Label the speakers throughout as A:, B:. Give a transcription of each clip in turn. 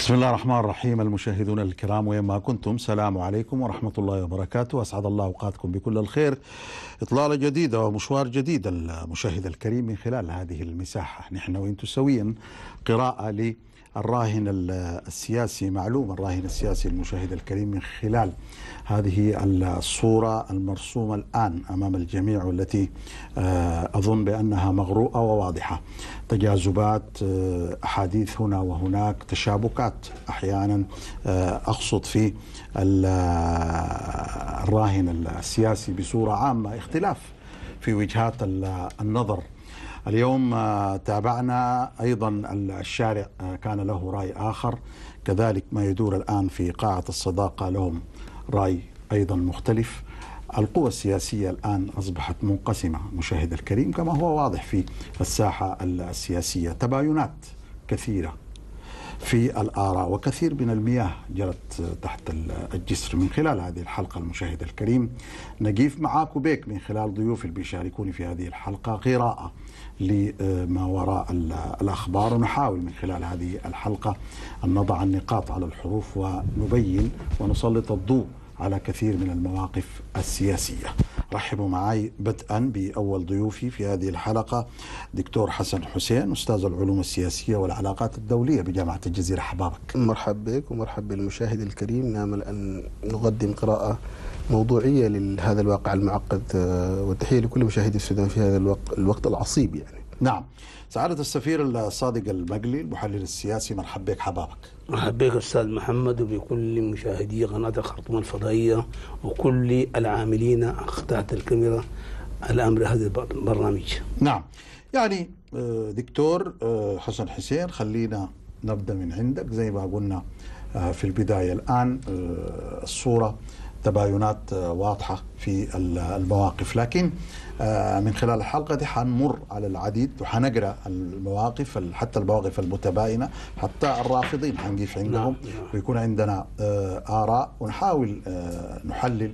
A: بسم الله الرحمن الرحيم. المشاهدون الكرام وينما كنتم، سلام عليكم ورحمة الله وبركاته. أسعد الله أوقاتكم بكل الخير. إطلالة جديدة ومشوار جديد المشاهد الكريم من خلال هذه المساحة، نحن وإنتم سويا قراءة للراهن السياسي، معلوم الراهن السياسي المشاهد الكريم من خلال هذه الصورة المرسومة الآن أمام الجميع، والتي أظن بأنها مغروءة وواضحة. تجاذبات، أحاديث هنا وهناك، تشابكات أحيانا أقصد في الراهن السياسي بصورة عامة، اختلاف في وجهات النظر. اليوم تابعنا أيضا الشارع كان له رأي آخر، كذلك ما يدور الآن في قاعة الصداقة لهم رأي أيضا مختلف. القوى السياسية الآن أصبحت منقسمة مشاهد الكريم، كما هو واضح في الساحة السياسية. تباينات كثيرة في الآراء وكثير من المياه جرت تحت الجسر. من خلال هذه الحلقة المشاهد الكريم نجيف معاك وبيك من خلال ضيوف اللي بيشاركوني في هذه الحلقة قراءة لما وراء الأخبار، ونحاول من خلال هذه الحلقة أن نضع النقاط على الحروف ونبين ونسلط الضوء على كثير من المواقف السياسية. رحبوا معي بدءا بأول ضيوفي في هذه الحلقة، دكتور حسن حسين، أستاذ العلوم السياسية والعلاقات الدولية بجامعة الجزيرة. حبابك.
B: مرحبا بك ومرحبا بالمشاهد الكريم. نأمل أن نقدم قراءة موضوعية لهذا الواقع المعقد، والتحية لكل مشاهدي السودان في هذا الوقت العصيب يعني.
A: نعم. سعادة السفير الصادق المقلي المحلل السياسي، مرحبا بك. حبابك.
C: مرحبا بك أستاذ محمد وبكل مشاهدي قناة الخرطوم الفضائية وكل العاملين تحت الكاميرا على أمر هذا البرنامج.
A: نعم. يعني دكتور حسن حسين، خلينا نبدأ من عندك. زي ما قلنا في البداية، الآن الصورة تباينات واضحة في المواقف، لكن من خلال الحلقة دي حنمر على العديد وحنقرأ المواقف، حتى المواقف المتباينة، حتى الرافضين حنقف عندهم ويكون عندنا آراء ونحاول نحلل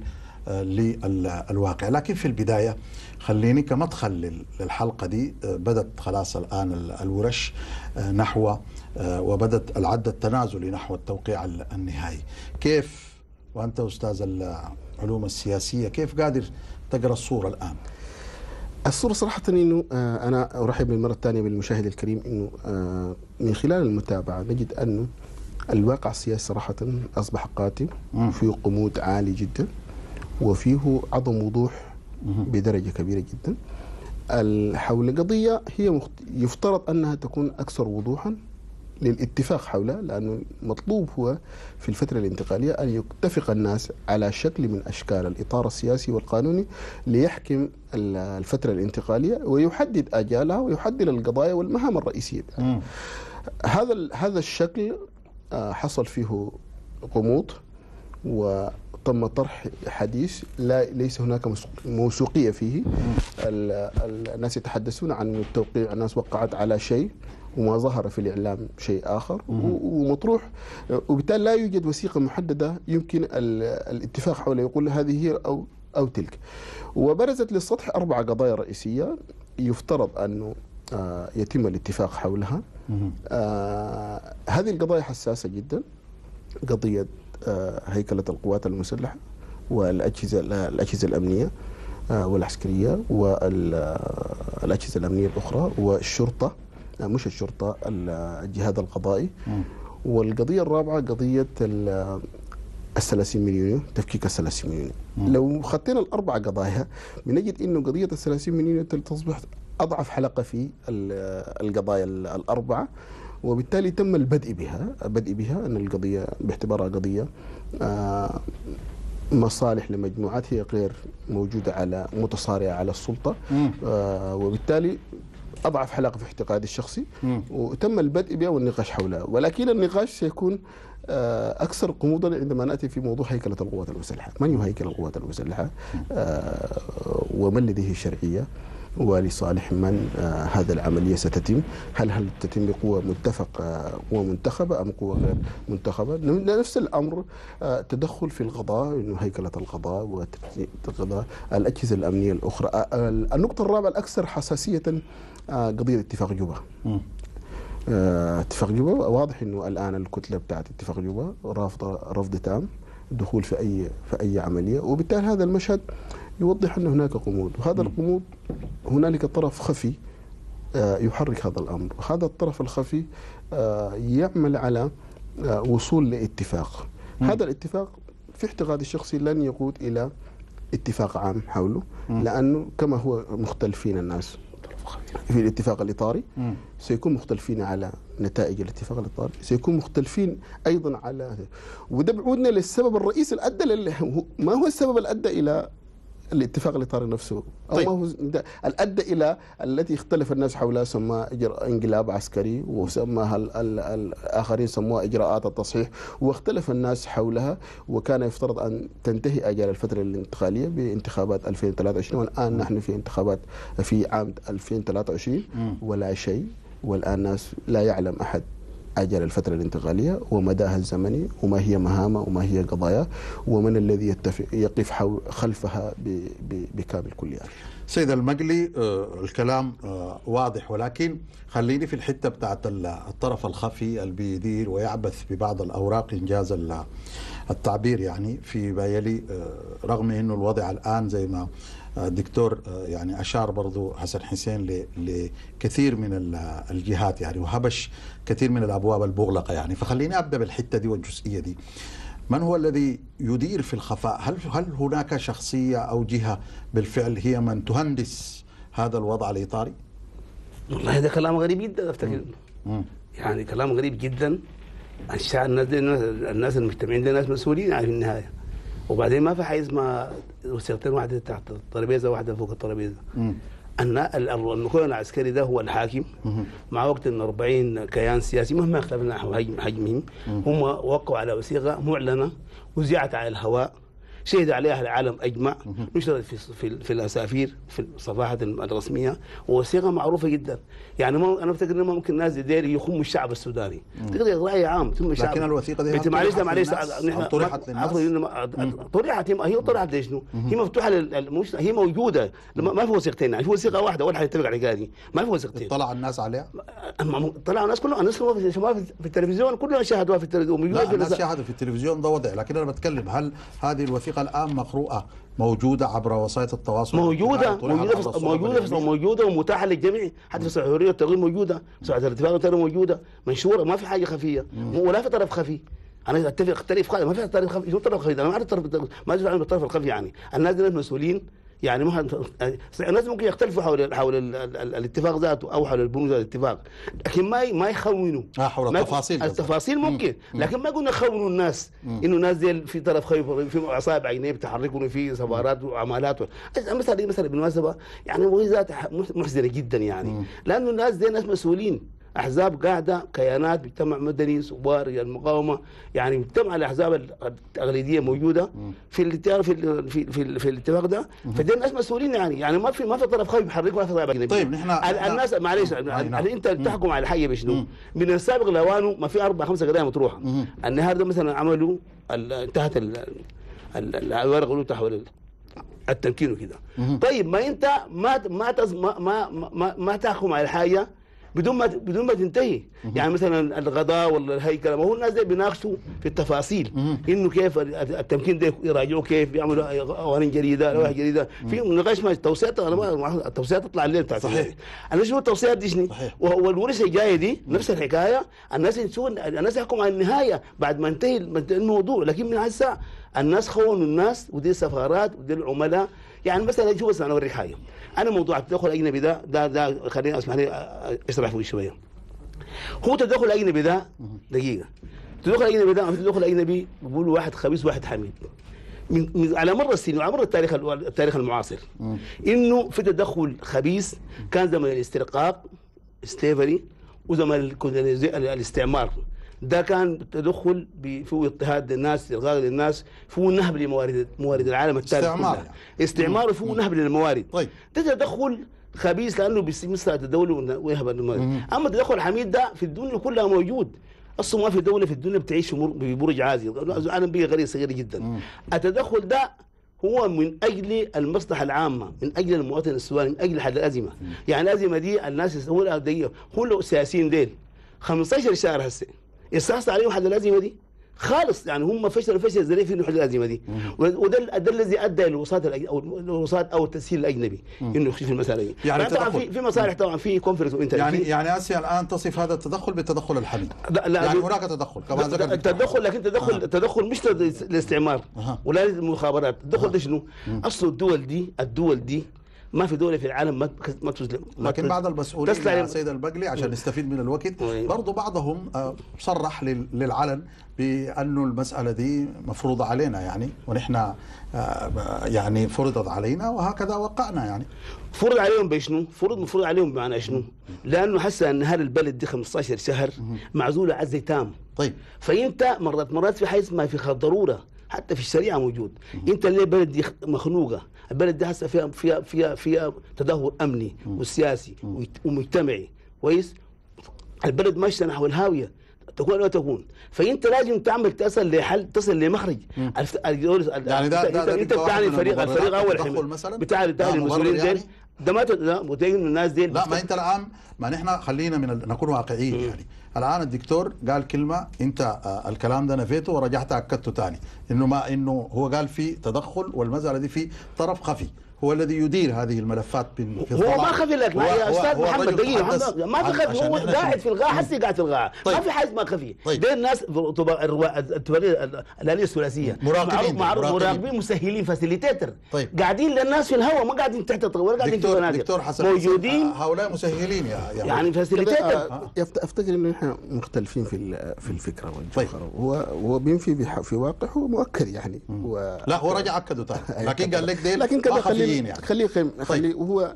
A: للواقع. لكن في البداية خليني كمدخل للحلقة دي، بدت خلاص الآن الورش نحو وبدت العد التنازلي نحو التوقيع النهائي. كيف وأنت أستاذ العلوم السياسية كيف قادر تقرأ الصورة الآن؟
B: الصورة صراحة أنه أنا أرحب للمرة الثانية بالمشاهد الكريم، أنه من خلال المتابعة نجد أنه الواقع السياسي صراحة أصبح قاتم، فيه قمود عالي جدا وفيه عدم وضوح بدرجة كبيرة جدا حول قضية هي يفترض أنها تكون أكثر وضوحا للاتفاق حولها، لأنه المطلوب هو في الفترة الانتقالية أن يتفق الناس على شكل من أشكال الإطار السياسي والقانوني ليحكم الفترة الانتقالية ويحدد آجالها ويحدد القضايا والمهام الرئيسية. هذا الشكل حصل فيه غموض وتم طرح حديث ليس هناك موثوقية فيه. الناس يتحدثون عن التوقيع، الناس وقعت على شيء وما ظهر في الإعلام شيء آخر ومطروح، وبالتالي لا يوجد وثيقة محددة يمكن الاتفاق حولها، يقول هذه هي أو تلك. وبرزت للسطح 4 قضايا رئيسية يفترض أنه يتم الاتفاق حولها. هذه القضايا حساسة جدا، قضية هيكلة القوات المسلحة والأجهزة الأمنية والعسكرية والأجهزة الأمنية الأخرى والشرطة، مش الشرطة، الجهاد القضائي. والقضية الرابعة قضية ال30 مليون، تفكيك ال30 مليون. لو خطينا ال4 قضايا بنجد إنه قضية ال30 مليون تصبح أضعف حلقة في القضايا ال4، وبالتالي تم البدء بها أن القضية باعتبارها قضية مصالح لمجموعات هي غير موجودة متصارعة على السلطة، وبالتالي أضعف حلقة في اعتقادي الشخصي، وتم البدء بها والنقاش حولها. ولكن النقاش سيكون أكثر غموضا عندما نأتي في موضوع هيكلة القوات المسلحة. من يهيكل القوات المسلحة ومن لديه شرعية ولصالح من هذا العملية ستتم؟ هل تتم بقوة قوة منتخبة أم قوة غير منتخبة؟ نفس الأمر تدخل في القضاء، إنه هيكلة القضاء والقضاء، الأجهزة الأمنية الأخرى. النقطة الرابعة الأكثر حساسية قضية اتفاق جوبا. اتفاق جوبا. واضح انه الان الكتله بتاعت اتفاق جوبا رافضه رفض تام الدخول في اي عمليه، وبالتالي هذا المشهد يوضح ان هناك غموض، وهذا الغموض هنالك طرف خفي يحرك هذا الامر، وهذا الطرف الخفي يعمل على وصول لاتفاق. هذا الاتفاق في اعتقادي الشخصي لن يقود الى اتفاق عام حوله، لانه كما هو مختلفين الناس في الاتفاق الإطاري، سيكون مختلفين على نتائج الاتفاق الإطاري، سيكون مختلفين أيضا على، وده بعودنا للسبب الرئيسي الأدى ما هو السبب الأدى إلى الاتفاق الإطاري نفسه، أو
A: طيب.
B: ما هو الأدى إلى التي اختلف الناس حولها، سماها انقلاب عسكري، وسماها الآخرين سموها إجراءات التصحيح، واختلف الناس حولها، وكان يفترض أن تنتهي أجال الفترة الانتقالية بانتخابات 2023، والآن نحن في انتخابات في عام 2023 ولا شيء، والآن الناس لا يعلم أحد أجل الفترة الانتقالية ومداها الزمني وما هي مهامها وما هي قضايا ومن الذي يقف خلفها بكامل كلياتها.
A: سيد المقلي، الكلام واضح، ولكن خليني في الحتة بتاعت الطرف الخفي اللي بيدير ويعبث ببعض الأوراق إنجاز التعبير، يعني في بايلي، رغم أنه الوضع الآن زي ما الدكتور يعني أشار برضو حسن حسين لكثير من الجهات يعني، وهبش كثير من الأبواب المغلقة يعني. فخليني أبدأ بالحتة دي والجزئية دي. من هو الذي يدير في الخفاء؟ هل هناك شخصية أو جهة بالفعل هي من تهندس هذا الوضع الإطاري؟
C: والله هذا كلام غريب جدا أفتكر، يعني كلام غريب جدا. الناس المجتمعين ده ناس مسؤولين يعني في النهاية، وبعدين ما في حيز ما وثيقتين واحدة تحت الترابيزة واحدة فوق الترابيزة. المكون العسكري ده هو الحاكم، مع وقت ان 40 كيان سياسي مهما اختلفنا نحو حجمهم، هم وقعوا على وثيقه معلنه وذيعت على الهواء، شهد عليها العالم اجمع، نشرت في الاسافير في الصفحات الرسميه، ووثيقه معروفه جدا. يعني انا افتكر انه ممكن الناس ديل يخموا الشعب السوداني، تقدر راي عام ثم الشعب.
A: لكن الوثيقه دي
C: معلش
A: نحن طرحت للناس.
C: طرحت هي طرحت لشنو؟ هي مفتوحه هي موجوده، ما في وثيقتين يعني، في وثيقه واحده ولا حيتفق على الحكايه دي، ما في وثيقتين.
A: طلع الناس عليها؟
C: طلعوا الناس كلهم، الناس في التلفزيون كلهم شاهدوها في التلفزيون.
A: لا، الناس شاهدوا في التلفزيون ده وضع، لكن انا بتكلم هل هذه الوثيقه الان مقروءه موجوده عبر وسائل التواصل؟
C: موجوده ومتاحه للجميع، حتى في الحريه والتغيير موجوده، صحه الاتفاق والتغيير موجوده، منشوره، ما في حاجه خفيه ولا في طرف خفي. انا اتفق اختلف، ما في طرف خفي. شو طرف خفي؟ انا ما اعرف الطرف، ما ادري عن الطرف الخفي. يعني الناس دي مسؤولين، يعني الناس ممكن يختلفوا حول الاتفاق ذاته او حول البنود الاتفاق، لكن ما يخونوا
A: حول
C: التفاصيل ممكن، لكن ما قلنا يخونوا الناس انه الناس دي في طرف خفي، في اعصاب عينيه بتحركوا، في سفارات وعمالات. مثلا بالمناسبه يعني ذات محزنه جدا يعني، لانه الناس دي ناس مسؤولين، احزاب قاعده، كيانات، مجتمع مدني، ثوار المقاومه، يعني مجتمع الاحزاب الاغلبيه موجوده في الاتفاق في الاتفاق ده، فدي الناس مسؤولين يعني ما في طرف خفي بيحركوا ولا في طرف اجنبي.
A: طيب نحن
C: الناس معلش انت تحكم على الحي بشنو؟ من السابق لاوانه ما في 4-5 قضايا مطروحه. النهارده مثلا عملوا انتهت الورقه تحول التمكين وكده. طيب ما انت ما تحكم على الحاجه بدون ما تنتهي. يعني مثلا الغضاء ولا الهيكله، ما هو الناس دي بيناقشوا في التفاصيل انه كيف التمكين ده يراجعوا، كيف بيعملوا قوانين جديده، لوائح جديده، في نقاش. ما التوصيات، التوصيات تطلع الليل بتاعت
A: صحيح.
C: انا شو التوصيات دي شنو؟ والورثه الجايه دي نفس الحكايه، الناس يحكموا على النهايه بعد ما انتهي الموضوع، لكن من هسه الناس خونوا الناس، ودي سفارات ودي العملاء. يعني مثلا شوف، بس انا اوريك حاجه، انا موضوع التدخل الاجنبي ده خليني اسمح لي اشرح فيه شويه. هو التدخل الاجنبي ده دقيقه، التدخل الاجنبي ده التدخل الاجنبي بيقولوا واحد خبيث واحد حميد على مر السنين وعلى مر التاريخ المعاصر، انه في تدخل خبيث كان زمن الاسترقاق سليفري، وزمن الاستعمار ده كان تدخل فيه اضطهاد للناس، الغاء للناس، فيه نهب لموارد العالم الثالث، استعمار وفيه نهب للموارد.
A: طيب
C: ده تدخل خبيث لانه بيسرق الدوله ويهب الموارد. اما التدخل الحميد ده في الدنيا كلها موجود، اصلا ما في دوله في الدنيا بتعيش ببرج عازي، العالم بقى قريه صغيره جدا. التدخل ده هو من اجل المصلحه العامه، من اجل المواطن السوداني، من اجل حل الازمه. يعني الازمه دي الناس هو السياسيين ديل 15 شهر هسه يستحصل عليهم حد الازمه دي خالص. يعني هم فشلوا فشل ذريع في انه يحلوا الازمه دي، وده الذي ادى للوساط او التسهيل الاجنبي انه يخش في المساله دي.
A: يعني
C: طبعا في مصالح، طبعا في كونفرنس
A: يعني اسيا الان تصف هذا التدخل بالتدخل الحميد.
C: لا
A: يعني هناك تدخل كما ذكر
C: التدخل، لكن تدخل مش للاستعمار ولا للمخابرات. التدخل ده شنو؟ اصل الدول دي ما في دولة في العالم ما تسلم.
A: لكن بعض المسؤولين يا سيد البقلي عشان نستفيد من الوقت برضو بعضهم صرح للعلن بأنه المسألة دي مفروضة علينا يعني، ونحن يعني فرضت علينا وهكذا وقعنا. يعني
C: فرض عليهم بشنو؟ مفروض عليهم بمعنى شنو؟ لأنه حسا أن هذا البلد دي 15 شهر معزولة عزة تام.
A: طيب
C: فأنت مرات في حيث ما في خط ضرورة، حتى في الشريعه موجود. انت اللي البلد دي مخنوقه، البلد دي هسه فيها تدهور امني وسياسي ومجتمعي كويس. البلد ماشيه نحو الهاويه تكون ولا تكون، فانت لازم تعمل تصل لحل، تصل لمخرج.
A: يعني
C: انت بتعني الفريق اول
A: مثلا
C: بتاع المسؤولين
A: يعني
C: ده ما متأكد من الناس دي.
A: لا ما انت الان، ما نحن خلينا نكون واقعيين يعني. الان الدكتور قال كلمه، انت الكلام ده نفيته ورجعت اكدته ثاني انه هو قال في تدخل، والمساله دي في طرف خفي هو الذي يدير هذه الملفات في
C: هو ما خفي لك يا استاذ محمد دقيقه، ما في خفي، هو قاعد في القاعه، حسي قاعد في القاعه. طيب. ما في حاجه ما خفي. طيب. دي الناس الاليه الثلاثيه مراقبين مسهلين فاسيليتيتر.
A: طيب.
C: قاعدين للناس في الهواء، ما قاعدين تحت ولا قاعدين في
A: فنادق موجودين. هؤلاء مسهلين
C: يعني فاسيليتيتر.
B: افتكر انه احنا مختلفين في الفكره والجوهر. هو بينفي في واقع هو مؤكد يعني.
A: لا هو رجع اكده ثاني، لكن قال لك دي
B: لكن كده خليه وهو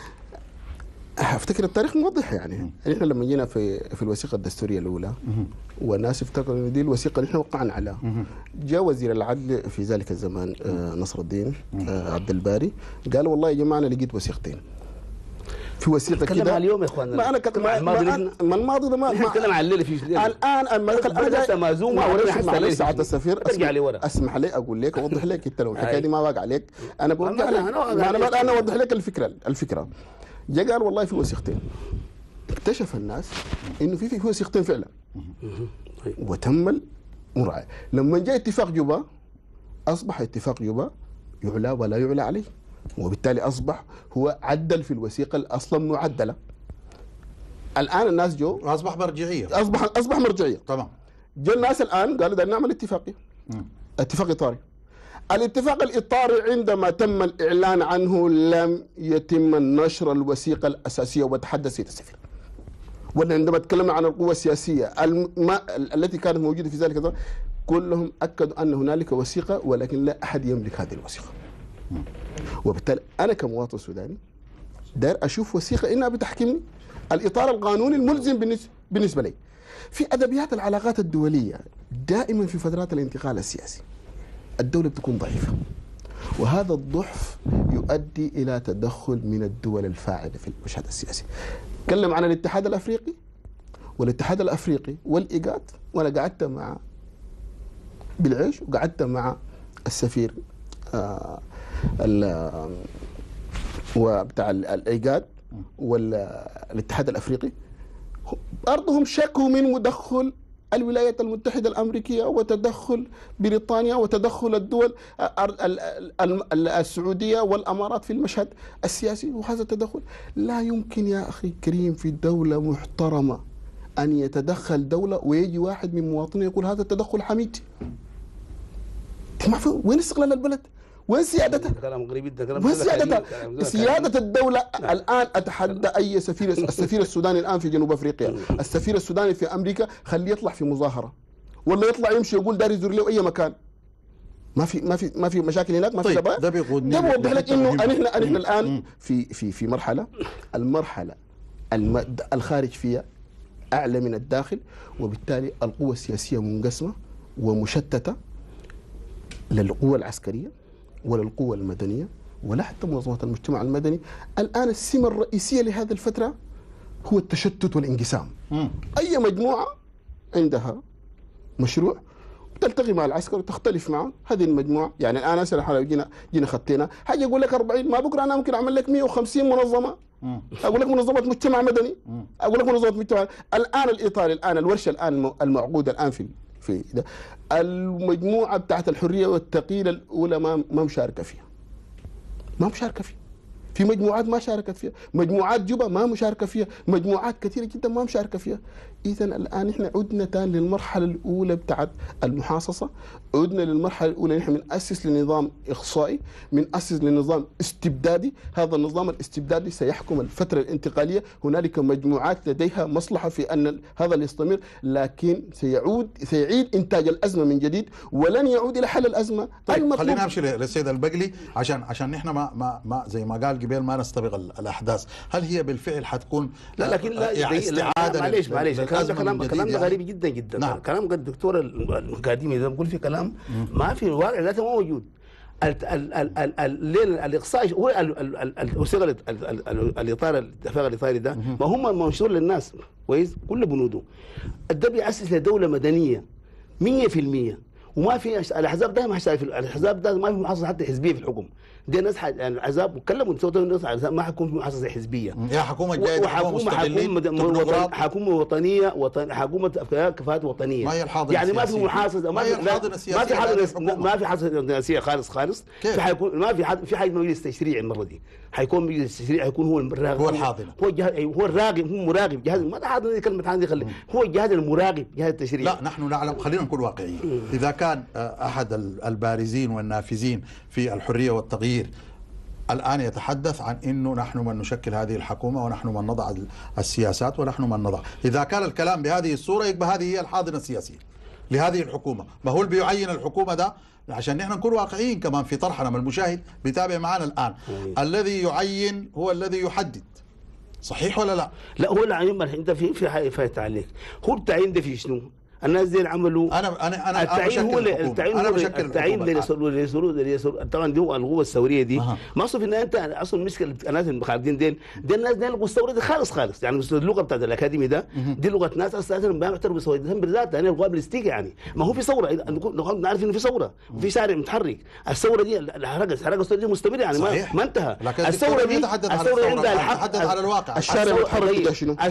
B: افتكر التاريخ موضح يعني. احنا لما جينا في الوثيقه الدستوريه الاولى والناس افتكروا ان دي الوثيقه اللي احنا وقعنا عليها، جاء وزير العدل في ذلك الزمان نصر الدين عبد الباري قال والله يا جماعه انا لقيت وثيقتين في وثيقه كده.
C: اليوم يا اخوانا
B: ما انا ما الماضي ده ما
C: نتكلم عن الليله في
B: الان
C: انا مازومه
B: ساعه السفير اسمح لي اقول لك اوضح لك انت لو الحكايه دي ما واقع عليك انا بقول انا اوضح لك الفكره. جاء قال والله في وثيقتين، اكتشف الناس انه في وثيقتين فعلا وتم المراعاه. لما جاء اتفاق جوبا اصبح اتفاق جوبا يعلى ولا يعلى عليه، وبالتالي اصبح هو عدل في الوثيقه اصلا معدله. الان الناس جو
A: اصبح مرجعيه،
B: اصبح مرجعيه.
A: طبعا
B: جاء الناس الان قالوا بدنا نعمل اتفاقيه، اتفاق اطاري. الاتفاق الاطاري عندما تم الاعلان عنه لم يتم نشر الوثيقه الاساسيه، وتحدث سيد السفير. ولا عندما تكلمنا عن القوى السياسيه التي كانت موجوده في ذلك كلهم اكدوا ان هنالك وثيقه، ولكن لا احد يملك هذه الوثيقه. وبالتالي انا كمواطن سوداني داير اشوف وثيقه انها بتحكمني، الاطار القانوني الملزم بالنسبه لي. في ادبيات العلاقات الدوليه دائما في فترات الانتقال السياسي الدوله بتكون ضعيفه، وهذا الضعف يؤدي الى تدخل من الدول الفاعله في المشهد السياسي. تكلم عن الاتحاد الافريقي، والاتحاد الافريقي والايجاد، وانا قعدت مع بالعيش وقعدت مع السفير وبتاع الايجاد والاتحاد الافريقي، برضهم شكوا من مدخل الولايات المتحده الامريكيه وتدخل بريطانيا وتدخل الدول السعوديه والامارات في المشهد السياسي. وهذا التدخل لا يمكن يا اخي الكريم في دوله محترمه ان يتدخل دوله ويجي واحد من مواطنيه يقول هذا التدخل حميد. وين استقلال البلد؟ وين سيادتها؟
C: كلام غريب جدا.
B: وين سيادتها؟ سيادة الدولة الآن أتحدى أي سفير، السفير السوداني الآن في جنوب أفريقيا، السفير السوداني في أمريكا، خليه يطلع في مظاهرة ولا يطلع يمشي يقول داري يزور له أي مكان. ما في مشاكل هناك، ما في قضايا.
A: ده بيقودني
B: ده بوضح لك إنه نحن الآن في المرحلة الخارج فيها أعلى من الداخل، وبالتالي القوى السياسية منقسمة ومشتتة للقوى العسكرية ولا القوى المدنية ولا حتى منظمات المجتمع المدني. الآن السمة الرئيسية لهذه الفترة هو التشتت والانقسام. أي مجموعة عندها مشروع تلتقي مع العسكر وتختلف معه، هذه المجموعة يعني الآن لو جينا خطينا حاجة يقول لك 40، ما بكرة أنا ممكن أعمل لك 150 منظمة اقول لك منظمات مجتمع مدني، اقول لك منظمات مجتمع. الان الاطار الان الورشه الان المعقوده الان في ده المجموعه بتاعت الحريه والتغيير الاولى ما مشاركه فيها، ما مشاركه فيها. في مجموعات ما شاركت فيها، مجموعات جوبا ما مشاركه فيها، مجموعات كثيره جدا ما مشاركه فيها. اذا الان احنا عدنا تاني للمرحله الاولى بتاعت المحاصصه، عدنا للمرحله الاولى نحن بنأسس لنظام اقصائي، بنأسس لنظام استبدادي. هذا النظام الاستبدادي سيحكم الفتره الانتقاليه، هنالك مجموعات لديها مصلحه في ان هذا يستمر، لكن سيعيد انتاج الازمه من جديد ولن يعود الى حل الازمه.
A: طيب خلينا نمشي للسيد البقلي عشان نحن ما زي ما قال قبل ما نستبق الاحداث. هل هي بالفعل حتكون
C: لا لكن لا
A: استعاده؟
C: معليش كلام غريب جدا جدا.
A: نعم.
C: كلام الدكتور الاكاديمي ده بقول في كلام ما في الواقع ذاته ما موجود. الاقصاء هو الصيغه الاطار الاتفاق الاطاري ده ما هم منشور للناس كويس كل بنوده. ده بيأسس لدوله مدنيه 100%، وما في الاحزاب ده الاحزاب ده ما في محاصصه حتى حزبيه في الحكم. دي ناس يعني الاحزاب وكلموا الناس ما حكون في محاصصه حزبيه.
A: يا حكومه جايه
C: حكومه وطنيه حكومه كفاءات وطنيه.
A: ما هي الحاضنه
C: يعني ما في محاصصه ما في حاضنه سياسيه خالص. في حيكون ما في حاجه مجلس تشريعي المره دي. حيكون مجلس التشريع حيكون هو الراغب،
A: هو الحاضنه،
C: هو الراغب، هو مراقب جهاز. ما حاضنه كلمه حاضنه خلي هو الجهاز المراقب جهاز التشريع.
A: لا نحن نعلم، خلينا نكون واقعيين. اذا كان احد البارزين والنافذين في الحريه والتغيير الآن يتحدث عن أنه نحن من نشكل هذه الحكومة ونحن من نضع السياسات ونحن من نضع، إذا كان الكلام بهذه الصورة يبقى هذه هي الحاضنة السياسية لهذه الحكومة. ما هو اللي بيعين الحكومة ده؟ عشان نحن نكون واقعيين كمان في طرحنا، ما المشاهد بيتابع معنا الآن. الذي يعين هو الذي يحدد، صحيح ولا لا؟
C: لا هو العين انت في حاجه فايت عليك. هو التعيين ده في شنو؟ الناس دي عملوا
A: انا
C: التعيين هو التعيين طبعا دي القوه الثوريه دي ما اصل ان انت اصلا مشكله الناس المخالفين دي الناس دي القوه الثوريه دي خالص يعني اللغه بتاعت الاكاديمي ده دي لغه ناس اساسا ما بيعترفوا بثورتهم بالذات. يعني القوى بالاستيكا يعني ما هو في ثوره، نكون عارف انه في ثوره وفي شارع متحرك. الثوره دي الحركه دي مستمره يعني ما انتهى. الثوره دي عندها الحق،
A: تتحدث على الواقع.
B: الشارع المتحرك ده شنو؟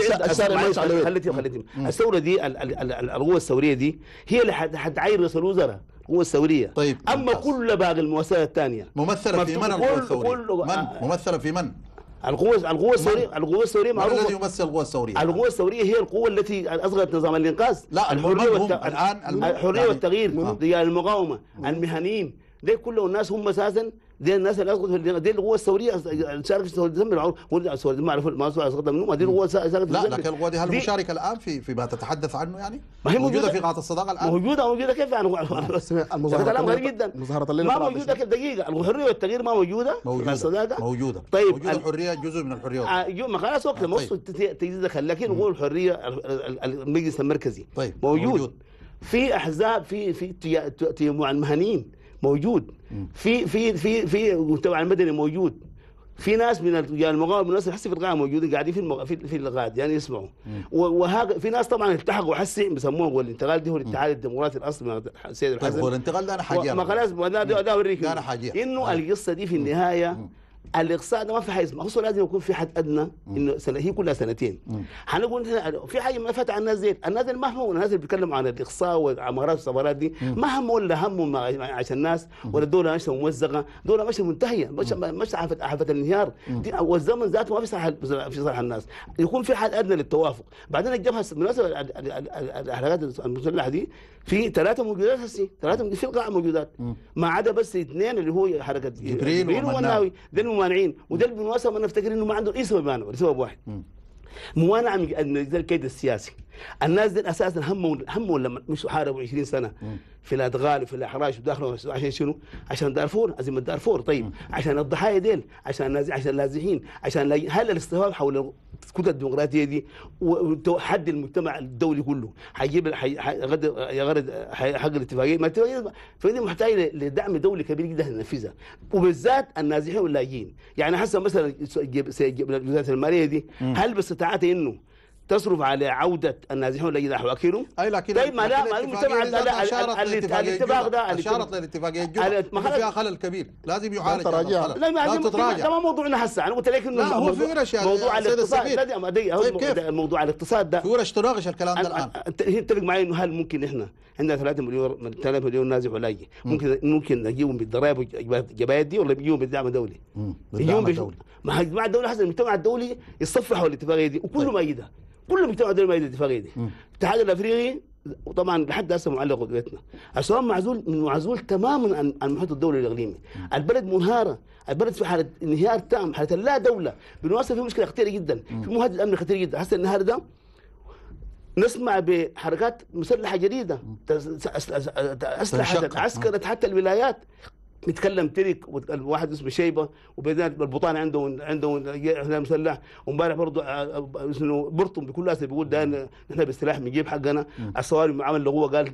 C: الثوره دي القوة الثورية دي هي اللي حتعين رئيس الوزراء القوة الثورية.
A: طيب
C: أما كل باقي المؤسسات الثانية
A: ممثلة في من القوة الثورية؟ ممثلة في من؟
C: القوة الثورية معروفة.
A: من الذي يمثل القوة الثورية؟
C: القوة الثورية هي القوة التي أصغرت نظام الإنقاذ.
A: لا
C: الحرية والتغيير، رجال المقاومة، المهنيين، دي كلهم الناس هم أساسا دي الناس اللي أسقطوا دي القوة الثورية شاركت في الثورة ما عرفوا ما أسقط منهم. دي القوة
A: لا لكن القوة دي هل مشاركة الآن في ما تتحدث عنه يعني؟
C: ما هي
A: موجودة في قاعة الصداقة الآن؟
C: موجودة كيف يعني؟ كلام غريب جدا. ما موجودة كيف؟ دقيقة الحرية والتغيير ما موجودة في الصداقة؟
A: موجودة.
C: طيب
A: موجودة الحرية جزء من الحرية.
C: ما خلاص وقت ما وصل تدخل، لكن هو الحرية المجلس المركزي
A: طيب
C: موجود. في أحزاب في تجمع المهنيين موجود، في المجتمع المدني موجود، في ناس من المقاومه، من الناس اللي حسي في القاعه موجودين قاعدين في الغاد يعني يسمعوا. وهذا في ناس طبعا التحقوا حسي بيسموه الانتقال، دي هو الاتحاد الديمقراطي الاصلي من السيد الحسن.
A: طيب هو الانتقال ده انا حاجه
C: ما خلاص ده اوريك انه القصه دي في النهايه الاقصاء ده ما في حاجه اسمها، لازم يكون في حد ادنى انه هي كلها سنتين. هنقول في حاجه ما فتح الناس دي، الناس اللي ما همهم الناس اللي بيتكلموا عن الاقصاء والعمارات والثورات دي ما همهم ولا همهم عشان الناس ولا الدوله مش موزقه، دوله مش منتهيه، مش عافت الانهيار والزمن ذاته ما في صالح الناس. يكون في حد ادنى للتوافق. بعدين الجبهه بالمناسبه الحركات المسلحه دي في 3 موجودات هسي، 3 في القاعه موجودات ما عدا بس 2 اللي هو حركه جبريل ومناوي مانعين. وده بالمناسبه ما نفتكر انه ما عندهم اي سبب مانع، لسبب واحد موانعه من الكيد السياسي. الناس دي اساسا همهم لما مش حاربوا 20 سنه في الادغال وفي الاحراج وداخلوا عشان شنو؟ عشان دارفور، ازمه دارفور. طيب عشان الضحايا ديل، عشان اللاذعين، عشان هل الاستفاده حول الكتله الديمقراطيه دي وحد المجتمع الدولي كله هيجيب يغرد حق الاتفاقيه؟ ما الاتفاقيه فدي محتاجه لدعم دولي كبير جدا ينفذها، وبالذات النازحين واللاجئين. يعني حسب مثلا وزاره الماليه دي هل باستطاعتها انه تصرف على عوده النازحون الذين حواكرهم.
A: اي لكن
C: طيب ما لا المجتمع الاتفاق ده
A: اشارت للاتفاقيه الجوهر فيها خلل كبير لازم يعالج هذا الخلل.
C: لا تتراجع. ده ما موضوعنا هسه، انا قلت لك انه
A: هو في ورش
C: موضوع الاقتصاد.
A: طيب كيف
C: موضوع الاقتصاد ده
A: في ورش تناقش الكلام ده الان.
C: اتفق معي انه هل ممكن احنا عندنا 3 مليون نازح ولاجئ ممكن نجيبهم بالضرائب والجبايات دي ولا بيجيبهم بالدعم الدولي؟
A: بالدعم الدولي.
C: مع الدولي حسب المجتمع الدولي يصفحوا الاتفاقيه دي وكله ما يدها. كل المجتمع الدولي ما يد الاتفاقيه دي. الاتحاد الافريقي طبعا لحد هسه معلق قدوتنا. السودان معزول تماما عن المحيط الدولي الاقليمي. البلد منهاره، البلد في حاله انهيار تام، حاله لا دوله، بالمناسبه في مشكله خطيره جدا، في مهدد امني خطير جدا. هسه النهار ده نسمع بحركات مسلحه جديده اسلحه عسكرت حتى الولايات. نتكلم ترك واحد اسمه شيبه وبعدين البطانه عنده مسلح، وامبارح برضه اسمه برطم بكل اسف بيقول ده نحن بالسلاح بنجيب حقنا. الصواري عمل لغوه قال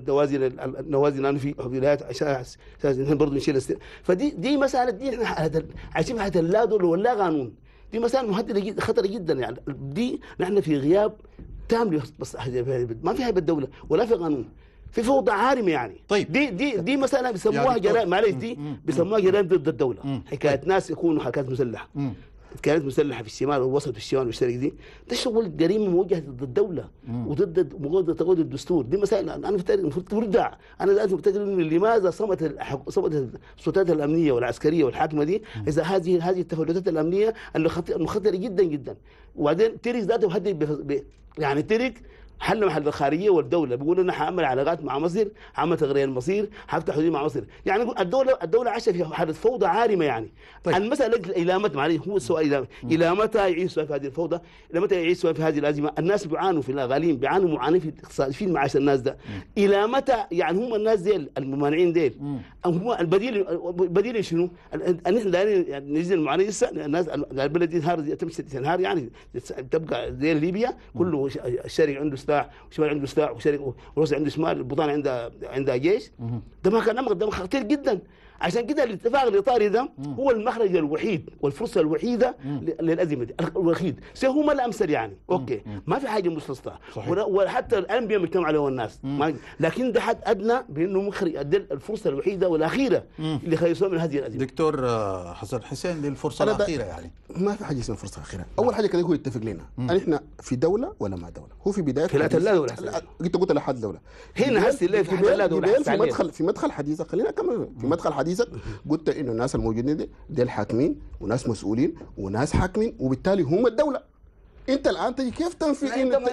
C: نوازن في ولايات عشان برضه نشيل فدي مساله دي احنا عايشين في حياه لا دول ولا قانون. دي مساله مهدده خطر جدا يعني. دي نحن في غياب تام بس ما في هيبه الدوله ولا في قانون، في فوضى عارمه يعني.
A: طيب
C: دي مساله بيسموها جرائم، معلش دي بيسموها جرائم ضد الدوله. حكايه ناس يكونوا حركات مسلحه، كانت مسلحه في الشمال والوسط والشمال والشرق، ده شغل جريمه موجهه ضد الدوله وضد تقويض الدستور. دي مسائل انا المفروض ترجع. انا لازم افتكر لماذا صمت السلطات الامنيه والعسكريه والحاكمه دي اذا هذه التفلتات الامنيه اللي خطيره جدا جدا. وبعدين ترك ذاته مهدد يعني ترك حل محل الخارجيه والدوله بيقول انا حاعمل علاقات مع مصر، حاعمل تغيير المصير، حفتح حدود مع مصر. يعني الدوله عايشه في حاله فوضى عارمه يعني. طيب. المساله الى متى معلش هو السؤال الى متى يعيش في هذه الفوضى؟ الى متى يعيش في هذه الازمه؟ الناس بيعانوا في الاغاليم، بيعانوا معاناه في الاقتصاد في معاش الناس ده. الى متى يعني هم الناس ديل الممانعين ديل هم البديل شنو؟ ان احنا ننزل المعاناه لسه الناس البلد دي تنهار يعني تبقى زي ليبيا كله الشرق عنده سلاح وشمال عنده سلاح وروسيا عنده شمال، البطانه عندها جيش. ده ما كان امر خطير جدا. عشان كده الاتفاق الاطاري ده هو المخرج الوحيد والفرصه الوحيده للازمه دي الوحيد. هو ما الامثل يعني. اوكي ما في حاجه مستصلحه وحتى الانبياء مجتمع عليه الناس لكن ده حد ادنى بانه مخرج الفرصه الوحيده والاخيره اللي خيسوا من هذه الازمه.
A: دكتور حسن حسين دي الفرصه الاخيره يعني
B: ما في حاجه اسمها فرصه اخيره. اول حاجه كده هو يتفق لنا ان احنا في دوله ولا ما دوله. هو في بدايه
C: لا دوله
B: انت قلت لحد دوله
C: هنا هسه اللي في لا دوله
B: في مدخل حديثك. خلينا اكمل في مدخل حديثك. قلت انه الناس الموجودين دي الحاكمين وناس مسؤولين وناس حاكمين وبالتالي هم الدوله. انت الان تجي كيف تنفي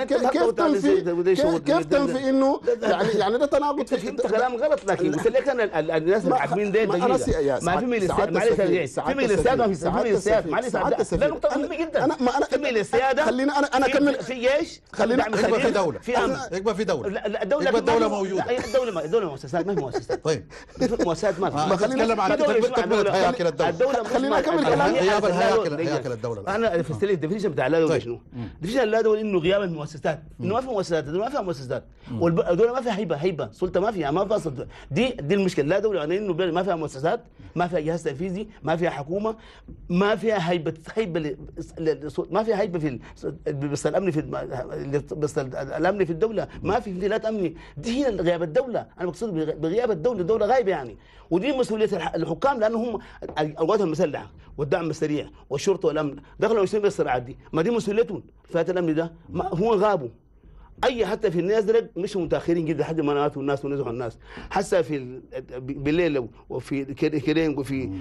B: كيف تنفي انه يعني ده تناقض في
C: انت كلام غلط. لكن قلت لك انا الناس الحاكمين ديل ما في ميليسيات في ميليسيات معلش لا نقطه مهمه جدا. في ميليسيات
B: خليني انا اكمل
C: في جيش
A: خلينا في دوله في امن يبقى في دوله الدوله موجوده الدوله
C: مؤسسات ما في مؤسسات.
A: طيب
C: مؤسسات ما في
A: خلينا نتكلم عن تكمله هياكل الدوله.
C: خلينا
A: اكمل كلام هياكل الدوله.
C: انا في الديفينيشن بتاع الدوله شنو؟ ديفينيشن لا دول انه غياب المؤسسات، انه ما في مؤسسات، ما فيها مؤسسات، والدوله ما فيها هيبه، سلطه ما فيها سلطه. دي المشكله. لا دوله يعني انه ما فيها مؤسسات، ما فيها جهاز تنفيذي، ما فيها حكومه، ما فيها هيبه ما فيها هيبه في بس الامن في بس الامن في الدوله ما في انفلات امني. دي هي غياب الدوله. انا بقصد بغياب الدوله غايبه يعني. ودي مسؤوليه الحكام لانهم القوات المسلحه والدعم السريع والشرطه والامن دخلوا يشتغلوا بالصراعات دي، ما دي مسؤوليتهم. فات الامن ده هو غابوا. اي حتى في النازل مش متاخرين جدا لحد ما ماتوا الناس ونزحوا الناس. حتى في بالليل وفي كرين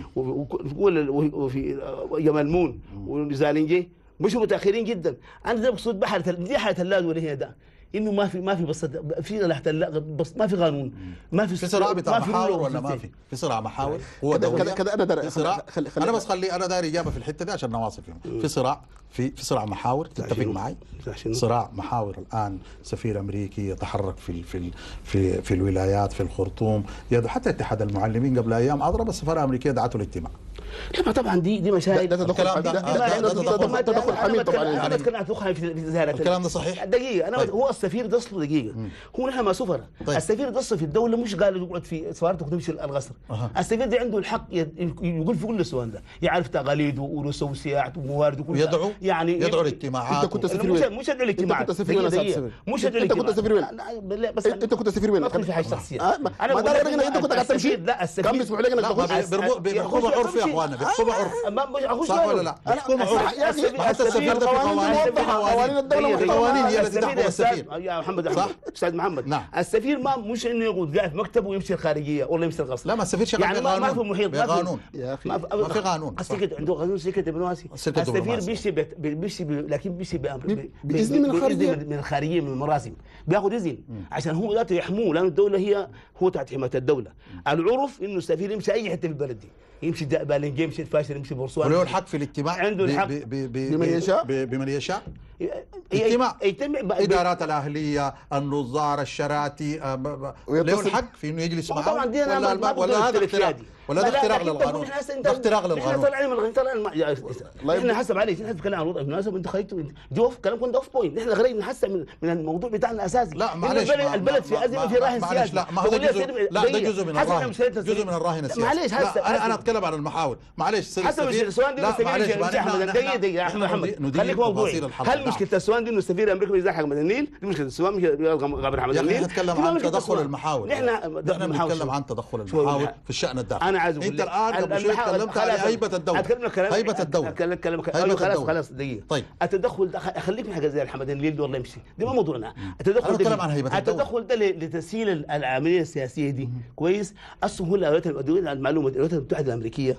C: وفي يملمون وزالنجي مش متاخرين جدا. انا ده بقصد بحر دي حاله اللاد ولا هي ده انه ما في بس بس ما في قانون، ما في
A: صراع بتاع محاور ولا ما في صراع محاور. هو
B: كده انا داري
A: صراع. انا بس انا داري اجابه في الحته دي عشان نواصل فيهم. في صراع محاور. تتفق معي؟ صراع محاور الان. سفير امريكي يتحرك في الولايات في الخرطوم، حتى اتحاد المعلمين قبل ايام اضرب السفاره الامريكيه دعته الاجتماع.
C: لا طبعا دي مشاهد.
B: ده تدخل حميد طبعا.
C: انا بتكلم عن تدخل في زيارة.
A: الكلام ده صحيح؟
C: دقيقه انا
A: طيب.
C: هو السفير دصله دقيقه. هو نحن ما سفراء.
A: طيب.
C: السفير دص في الدوله، مش قال يقعد في سفارته وتمشي القصر. السفير ده عنده الحق يقول في كل السؤال ده، يعرف تقاليده ورسه وسياحته وموارده كلها.
A: يدعو
C: يعني
A: يدعو الاجتماعات.
B: انت كنت سفير وين؟
C: مش يدعو الاجتماعات.
B: انت كنت سفير وين؟
C: مش يدعو
B: انت كنت سفير وين؟
C: بس
B: انت كنت سفير وين؟
C: ادخل في حاجه شخصيه.
B: انا ما داري انت كنت قاعد تمشي.
C: لا السفير
B: كم بيسمحوا لك انك تخش؟
A: بيحكموا عرف يا اخوانا، بيحكموا عرف. صح ولا لا؟ بيحكموا عرف. حتى السفير ده في قوانين
B: الدوله،
A: قوانين هي التي تحكم السفير
C: يا محمد.
A: صح؟
C: استاذ محمد.
A: نعم.
C: السفير ما مش انه يقعد قاعد في مكتبه ويمشي الخارجيه ولا يمشي القصر.
A: لا، ما السفير شغال
C: يعني ما في محيط،
A: بقانون
B: يا اخي.
A: ما في قانون.
C: السكت عنده قانون سكت دبلوماسي. السفير بيمشي لكن بيمشي
B: باذن من الخارجيه،
C: من الخارجيه، من المراسم بياخذ اذن عشان هو ذاته يحموه، لانه الدوله هو تحت حمايه الدوله. العرف انه السفير يمشي اي حته في البلد دي، يمشي بالنجي، يمشي الفاشل، يمشي بورسوان.
A: وله الحق في الاجتماع
C: عنده الحق
A: بمن يشاء. اجتماع ادارات الاهليه، النظار، الشراتي، له الحق في انه يجلس معه.
C: طبعا دي
A: ولا هذا اختراق، ولا ده اختراق للقانون. ده اختراق للقانون.
C: احنا حسب عليه، احنا بنتكلم عن الوضع بالمناسبه. انتوا خليتوا دي كلامكم ده اوف بوينت. احنا خلينا نحسن من الموضوع بتاعنا الاساسي.
A: لا معلش،
C: البلد في ازمه، في راهن سياسي.
A: لا ما هو ده جزء من الراهن، جزء من الراهن السياسي.
C: معلش
A: انا اتكلم عن المحاور. معلش
C: حسب السؤال دي يا احمد محمد، خليك موضوعي. هل مشكله السؤال دي انه السفير الامريكي بيزحق من النيل؟ دي مشكله السؤال، مش غابر حمد النيل.
A: احنا نتكلم عن تدخل المحاور.
C: نحن
A: بنتكلم عن تدخل المحاور في الشأن الداخلي.
C: انا عايز
A: انت الان قبل شوي تكلمت على هيبه الدوله. هيبه الدوله.
C: خلاص دقيقه.
A: طيب
C: التدخل ده خليك من حاجه زي الحمد النيل دي والله يمشي، دي ما موضوعنا. التدخل ده لتسهيل العمليه السياسيه دي كويس. اصلا هو المعلومه الولايات المتحده الامريكيه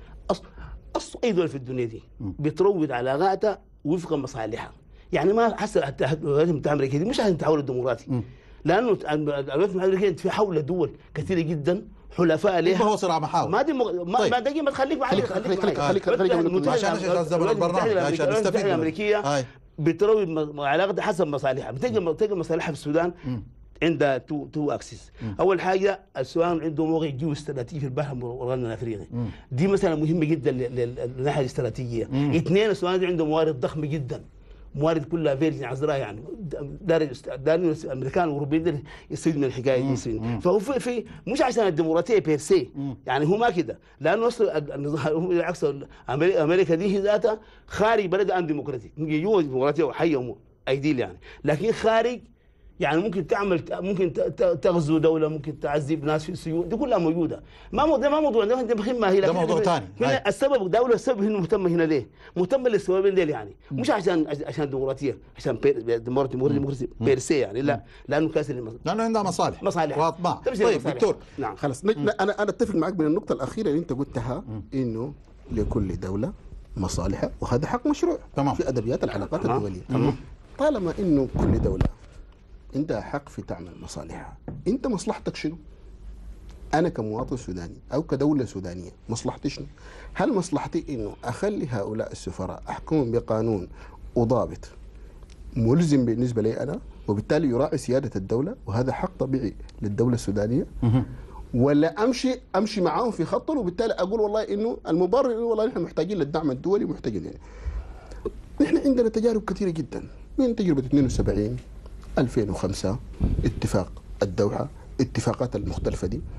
C: اصلا اي دوله في الدنيا دي بتروج علاقاتها وفق مصالحها. يعني ما حسب الولايات المتحده الامريكيه دي مش عشان التحول الديمقراطي، لانه الولايات المتحده الامريكيه في حول دول كثيره جدا حلفاء لها.
A: ما هو صراع محاور.
C: ما دي ما دقيقه، ما تخليك معي.
A: خليك عشان الزمن البرنامج عشان نستفيد.
C: الامريكيه بتروج علاقتها حسب مصالحها. بتلقى مصالحها في السودان عندها تو اكسس. اول حاجه السودان عنده موقع جيو استراتيجي في البحر الغربي الافريقي، دي مثلا مهمه جدا للناحيه الاستراتيجيه. اثنين، السودان عنده موارد ضخمه جدا، موارد كلها فيرجن عذراء، يعني دار الامريكان والاوروبيين يستفيدوا من الحكايه دي. فهو في مش عشان الديمقراطيه بيرسي، يعني هو ما كده، لانه اصلا عكس امريكا دي ذاتها خارج بلد ان ديمقراطي، جوا ديمقراطيه وحيه ايديل يعني، لكن خارج يعني ممكن تعمل، ممكن تغزو دوله، ممكن تعذب ناس في السجون، دي كلها موجوده. ما موضوع ده مهمه هي،
A: ده موضوع ثاني.
C: السبب دوله، السبب انه مهتمه هنا ليه؟ مهتمه للسببين ديل يعني، مش عشان الديمقراطيه، عشان ديمقراطيه بيرسي يعني، لا، لانه
A: لانه عندها مصالح واطماع.
C: طيب
A: دكتور،
C: نعم
B: خلاص انا اتفق معك من النقطه الاخيره اللي انت قلتها، انه لكل دوله مصالحها، وهذا حق مشروع
A: تمام
B: في ادبيات العلاقات الدوليه. طالما انه كل دوله عندها حق في تعمل مصالحها، انت مصلحتك شنو؟ انا كمواطن سوداني او كدوله سودانيه مصلحتي شنو؟ هل مصلحتي انه اخلي هؤلاء السفراء احكمهم بقانون وضابط ملزم بالنسبه لي انا، وبالتالي يراعي سياده الدوله، وهذا حق طبيعي للدوله السودانيه، ولا امشي معاهم في خط، وبالتالي اقول والله انه المبرر انه والله نحن محتاجين للدعم الدولي، محتاجين يعني. نحن عندنا تجارب كثيره جدا، من تجربه 72 2005 اتفاق الدوحة، اتفاقات المختلفة دي،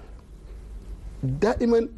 B: دائما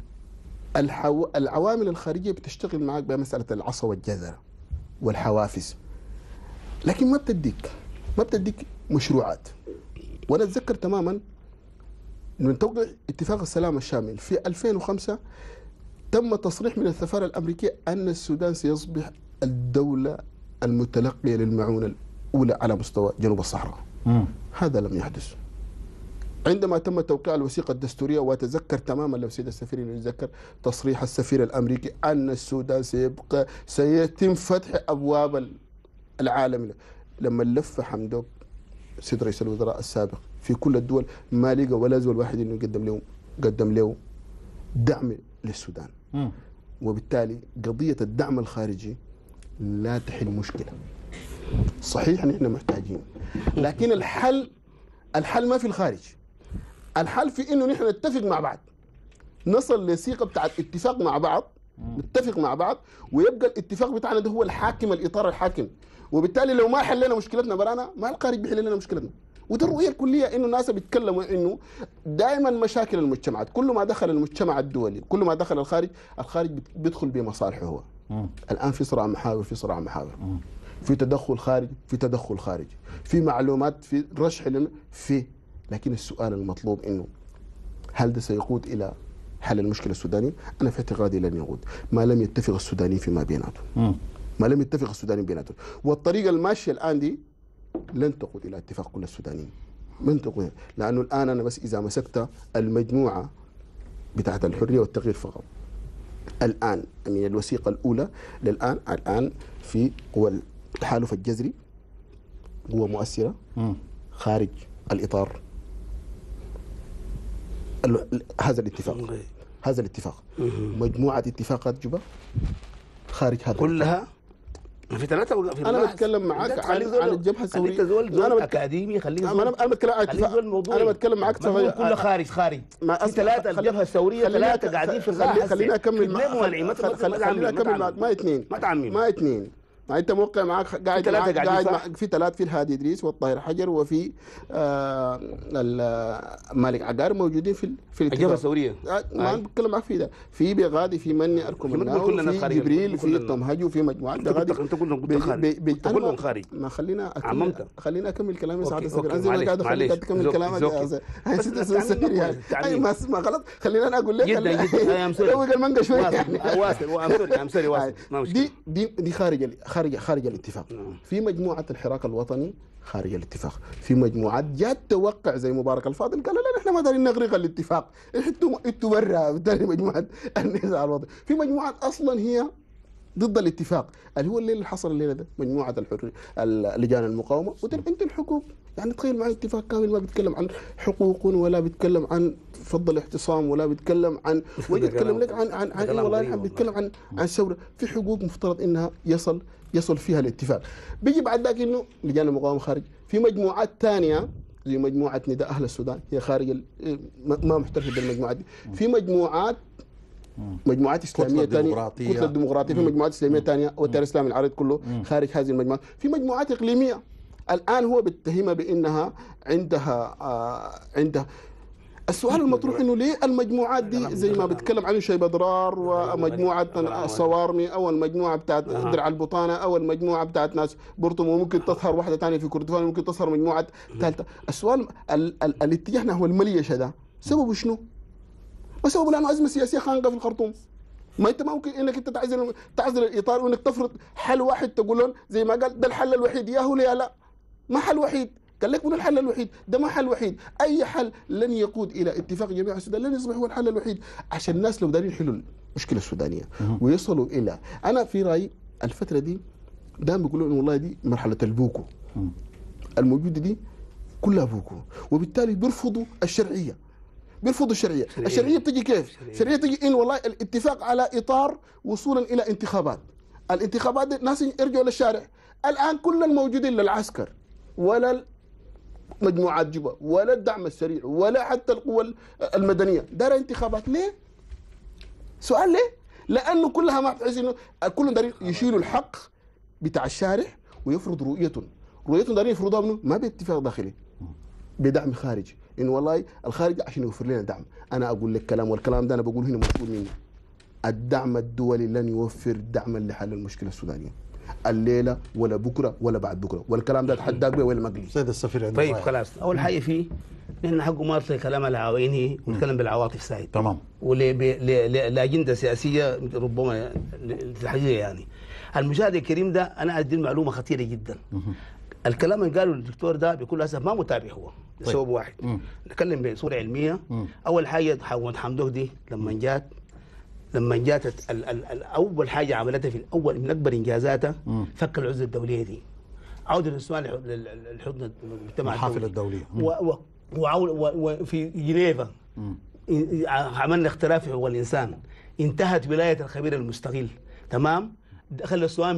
B: العوامل الخارجية بتشتغل معك بمسألة العصا والجزرة والحوافز، لكن ما بتديك مشروعات. وانا اتذكر تماما من توقيع اتفاق السلام الشامل في 2005 تم تصريح من السفارة الأمريكية أن السودان سيصبح الدولة المتلقية للمعونة الأولى على مستوى جنوب الصحراء. هذا لم يحدث. عندما تم توقيع الوثيقة الدستورية، وأتذكر تماما لو سيد السفير يتذكر تصريح السفير الأمريكي أن السودان سيتم فتح أبواب العالم. لما لف حمدوك سيد رئيس الوزراء السابق في كل الدول، ما لقى ولا زول واحد انه قدم له دعم للسودان. وبالتالي قضية الدعم الخارجي لا تحل مشكلة. صحيح نحن محتاجين، لكن الحل ما في الخارج، الحل في انه نحن نتفق مع بعض، نصل لثيقة بتاعت اتفاق مع بعض نتفق مع بعض ويبقى الاتفاق بتاعنا ده هو الحاكم، الاطار الحاكم. وبالتالي لو ما حلينا مشكلتنا برانا ما الخارج بيحل لنا مشكلتنا. وده الرؤيه الكليه، انه الناس بيتكلموا انه دائما مشاكل المجتمعات كل ما دخل المجتمع الدولي كل ما دخل الخارج بيدخل بمصالحه هو. الان في صراع محاور، في تدخل خارجي، في معلومات، في رشح لكن السؤال المطلوب انه هل ده سيقود الى حل المشكله السودانيه؟ انا في اعتقادي لن يقود ما لم يتفق السودانيين فيما بيناتهم. والطريقه الماشيه الان دي لن تقود الى اتفاق كل السودانيين. من تقود، لانه الان انا بس اذا مسكت المجموعه بتاعت الحريه والتغيير فقط الان من الوثيقه الاولى الان في قوى التحالف الجذري، قوة مؤثرة خارج الإطار هذا الاتفاق مجموعة اتفاقات جوبا خارج هذا
C: كلها في ثلاثة.
B: أنا بتكلم معك عن الجبهة الثورية.
C: خليك زول أكاديمي، خليك زول
B: أنا بتكلم معك
C: كله خارج في ثلاثة. الجبهة الثورية ثلاثة قاعدين في الراحة.
B: خليني أكمل ما اثنين. انت موقع معك قاعد في ثلاث، في الهادي ادريس والطاهر حجر وفي مالك عقار موجودين في
C: الجبهه الثوريه.
B: ما بتكلم معك في ده، في بغادي، في مني اركم الناو، في جبريل، في طمهجو، في مجموعات بغادي.
C: انت كلهم خارج.
B: ما خلينا اكمل كلامي
C: ساعه
B: السفير. انزل ما قاعد خليك تكمل كلامك يا سفير يعني. ما غلط، خلينا انا اقول لك
C: جدا
B: المانجا شويه يعني.
C: واصل
B: دي خارج الاتفاق. في مجموعة الحراك الوطني خارج الاتفاق، في مجموعات جات توقع زي مبارك الفاضل قال لا احنا ما دارين نغرق الاتفاق، انتوا برا. بالتالي مجموعة النزاع الوطني، في مجموعات اصلا هي ضد الاتفاق، اللي هو الليله اللي حصل الليله ده مجموعة لجان المقاومة وتنبنت الحقوق. يعني تخيل معي اتفاق كامل ما بيتكلم عن حقوق ولا بيتكلم عن فضل الاعتصام ولا بيتكلم عن ويتكلم لك عن والله نحن بيتكلم عن ثوره. في حقوق مفترض انها يصل فيها الاتفاق. بيجي بعد ذاك انه لجان المقاومه خارج، في مجموعات ثانيه زي مجموعه نداء اهل السودان هي خارج ما محترفه بالمجموعات دي. في مجموعات اسلاميه ثانيه، كتله الديمقراطيه، في مجموعات اسلاميه ثانيه والتيار الاسلامي العريض كله خارج هذه المجموعات. في مجموعات اقليميه الان هو بيتهمها بانها عندها السؤال المطروح انه ليه المجموعات دي زي ما بتكلم عنه شيبة ضرار ومجموعه الصوارمي او المجموعه بتاعت درع البطانه او المجموعه بتاعت ناس برطم، وممكن تظهر واحده ثانيه في كردفان، وممكن تظهر مجموعه ثالثه. السؤال الاتجاه نحو المليشه ده سببه شنو؟ ما سببه؟ لانه ازمه سياسيه خانقه في الخرطوم. ما انت ممكن انك انت تعزل الاطار وانك تفرض حل واحد تقول لهم زي ما قال ده الحل الوحيد، يا هو يا لا. ما حل وحيد، قال لك من الحل الوحيد، ده ما حل وحيد. اي حل لن يقود الى اتفاق جميع السودان لن يصبح هو الحل الوحيد. عشان الناس لو دارين يحلوا المشكله السودانيه ويصلوا الى، انا في رايي الفتره دي دائما بيقولوا انه والله دي مرحله البوكو الموجوده دي كلها بوكو، وبالتالي بيرفضوا الشرعيه. الشرعيه بتجي كيف؟ الشرعيه تجي ان والله الاتفاق على اطار وصولا الى انتخابات. الانتخابات دي ناس يرجعوا للشارع. الان كل الموجودين للعسكر ولا مجموعات جبهة ولا الدعم السريع ولا حتى القوى المدنيه دار انتخابات. ليه؟ سؤال ليه؟ لانه كلها ما بتحس انه كلهم دارين يشيلوا الحق بتاع الشارع ويفرض رؤيتهم دارين يفرضوها منه ما باتفاق داخلي، بدعم خارجي. انه والله الخارج عشان يوفر لنا دعم. انا اقول لك كلام، والكلام ده انا بقول هنا مسؤول منه. الدعم الدولي لن يوفر دعما لحل المشكله السودانيه الليله ولا بكره ولا بعد بكره، والكلام ده اتحداك به ولا مقلي.
A: سيد السفير عندنا
C: طيب خلاص، اول حاجه فيه نحن حق ممارسه كلام العويني ونتكلم بالعواطف سايد
A: تمام،
C: ولاجنده سياسيه ربما الحقيقه. يعني المشاهد الكريم ده انا ادي معلومه خطيره جدا. الكلام اللي قاله الدكتور ده بكل اسف ما متابع هو لسبب واحد. نتكلم بصوره علميه. اول حاجه محمد حمدوك دي لما جات اول حاجه عملتها في الاول من اكبر انجازاتها فك العزله الدوليه دي، عوده السؤال للحضن المجتمع
A: الحافله الدوليه،
C: وفي جنيفا عملنا اختلاف حقوق الانسان، انتهت ولايه الخبير المستقل. تمام، دخل السودان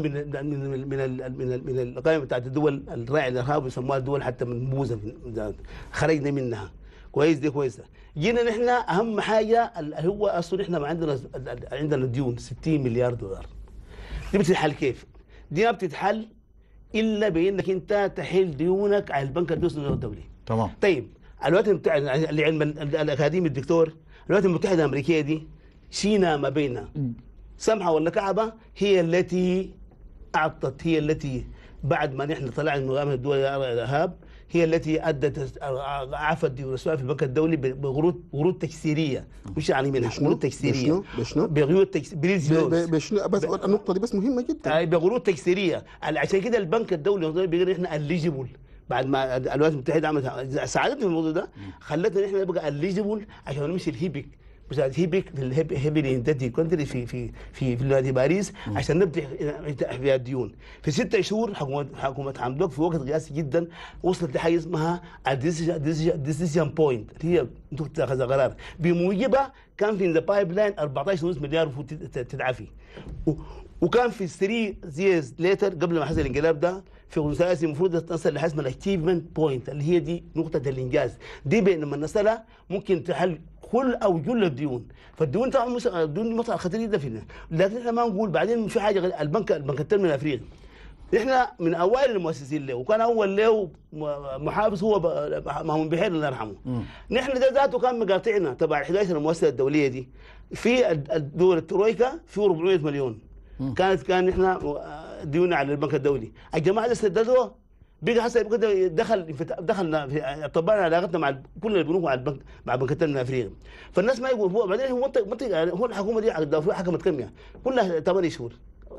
C: من القائمه بتاعت الدول الراعي للارهاب، يسموها الدول حتى منبوذه، خرجنا منها. كويس دي كويسه. جينا نحن اهم حاجه اللي هو اصلا احنا ما عندنا ديون 60 مليار دولار. دي بتتحل كيف؟ دي ما بتتحل الا بانك انت تحل ديونك على البنك الدولي.
A: تمام.
C: طيب الولايات المتحده اللي علم الاكاديمي الدكتور، الولايات المتحده الامريكيه دي شينا ما بينها سمحه ولا كعبه، هي التي اعطت، هي التي بعد ما نحن طلعنا من مقاومه الدول الارهاب هي التي ادت عفت ديون السؤال في البنك الدولي بقروض تكسيريه، مش يعني منها قروض تكسيريه.
B: بشنو؟
C: بقروض تكسيريه.
B: بشنو؟ بس النقطه دي بس مهمه جدا.
C: بقروض تكسيريه، عشان كده البنك الدولي بيقول احنا اليجيبل. بعد ما الولايات المتحده عملت ساعدتنا في الموضوع ده، خلتنا احنا نبقى اليجيبل عشان نمشي الهيبك، مساعد هيبك في الهيبي اندتي كونتري في ولايه باريس عشان نبدا في الديون. في 6 شهور حكومه حمدوك في وقت قياسي جدا وصلت لحاجه اسمها الديسيجن بوينت، هي تاخذ قرار بموجبها كان في ذا بايب لاين 14.5 مليار تدعفي، وكان في 3 years later قبل ما حصل الانقلاب ده في قدس المفروض تصل لحسب الاتشيفمنت بوينت اللي هي دي نقطه الانجاز. دي لما نصلها ممكن تحل كل او جل الديون. فالديون طبعا الديون مسألة خطيره جدا فينا، لكن احنا ما نقول بعدين في حاجه البنك التنميه الافريقي احنا من اوائل المؤسسين له، وكان اول له محافظ هو مهمون بحير الله يرحمه. نحن ده ذاته كان مقاطعنا تبع 11 المؤسسه الدوليه دي في الدول الترويكا في 400 مليون. كان احنا ديوننا على البنك الدولي، الجماعه اللي سددوها بقى حسب دخلنا في طبقنا علاقتنا مع كل البنوك مع البنك مع بنك التنميه الافريقي. فالناس ما يقول هو بعدين هو هو الحكومه دي حكمت كم يعني؟ كلها 8 شهور،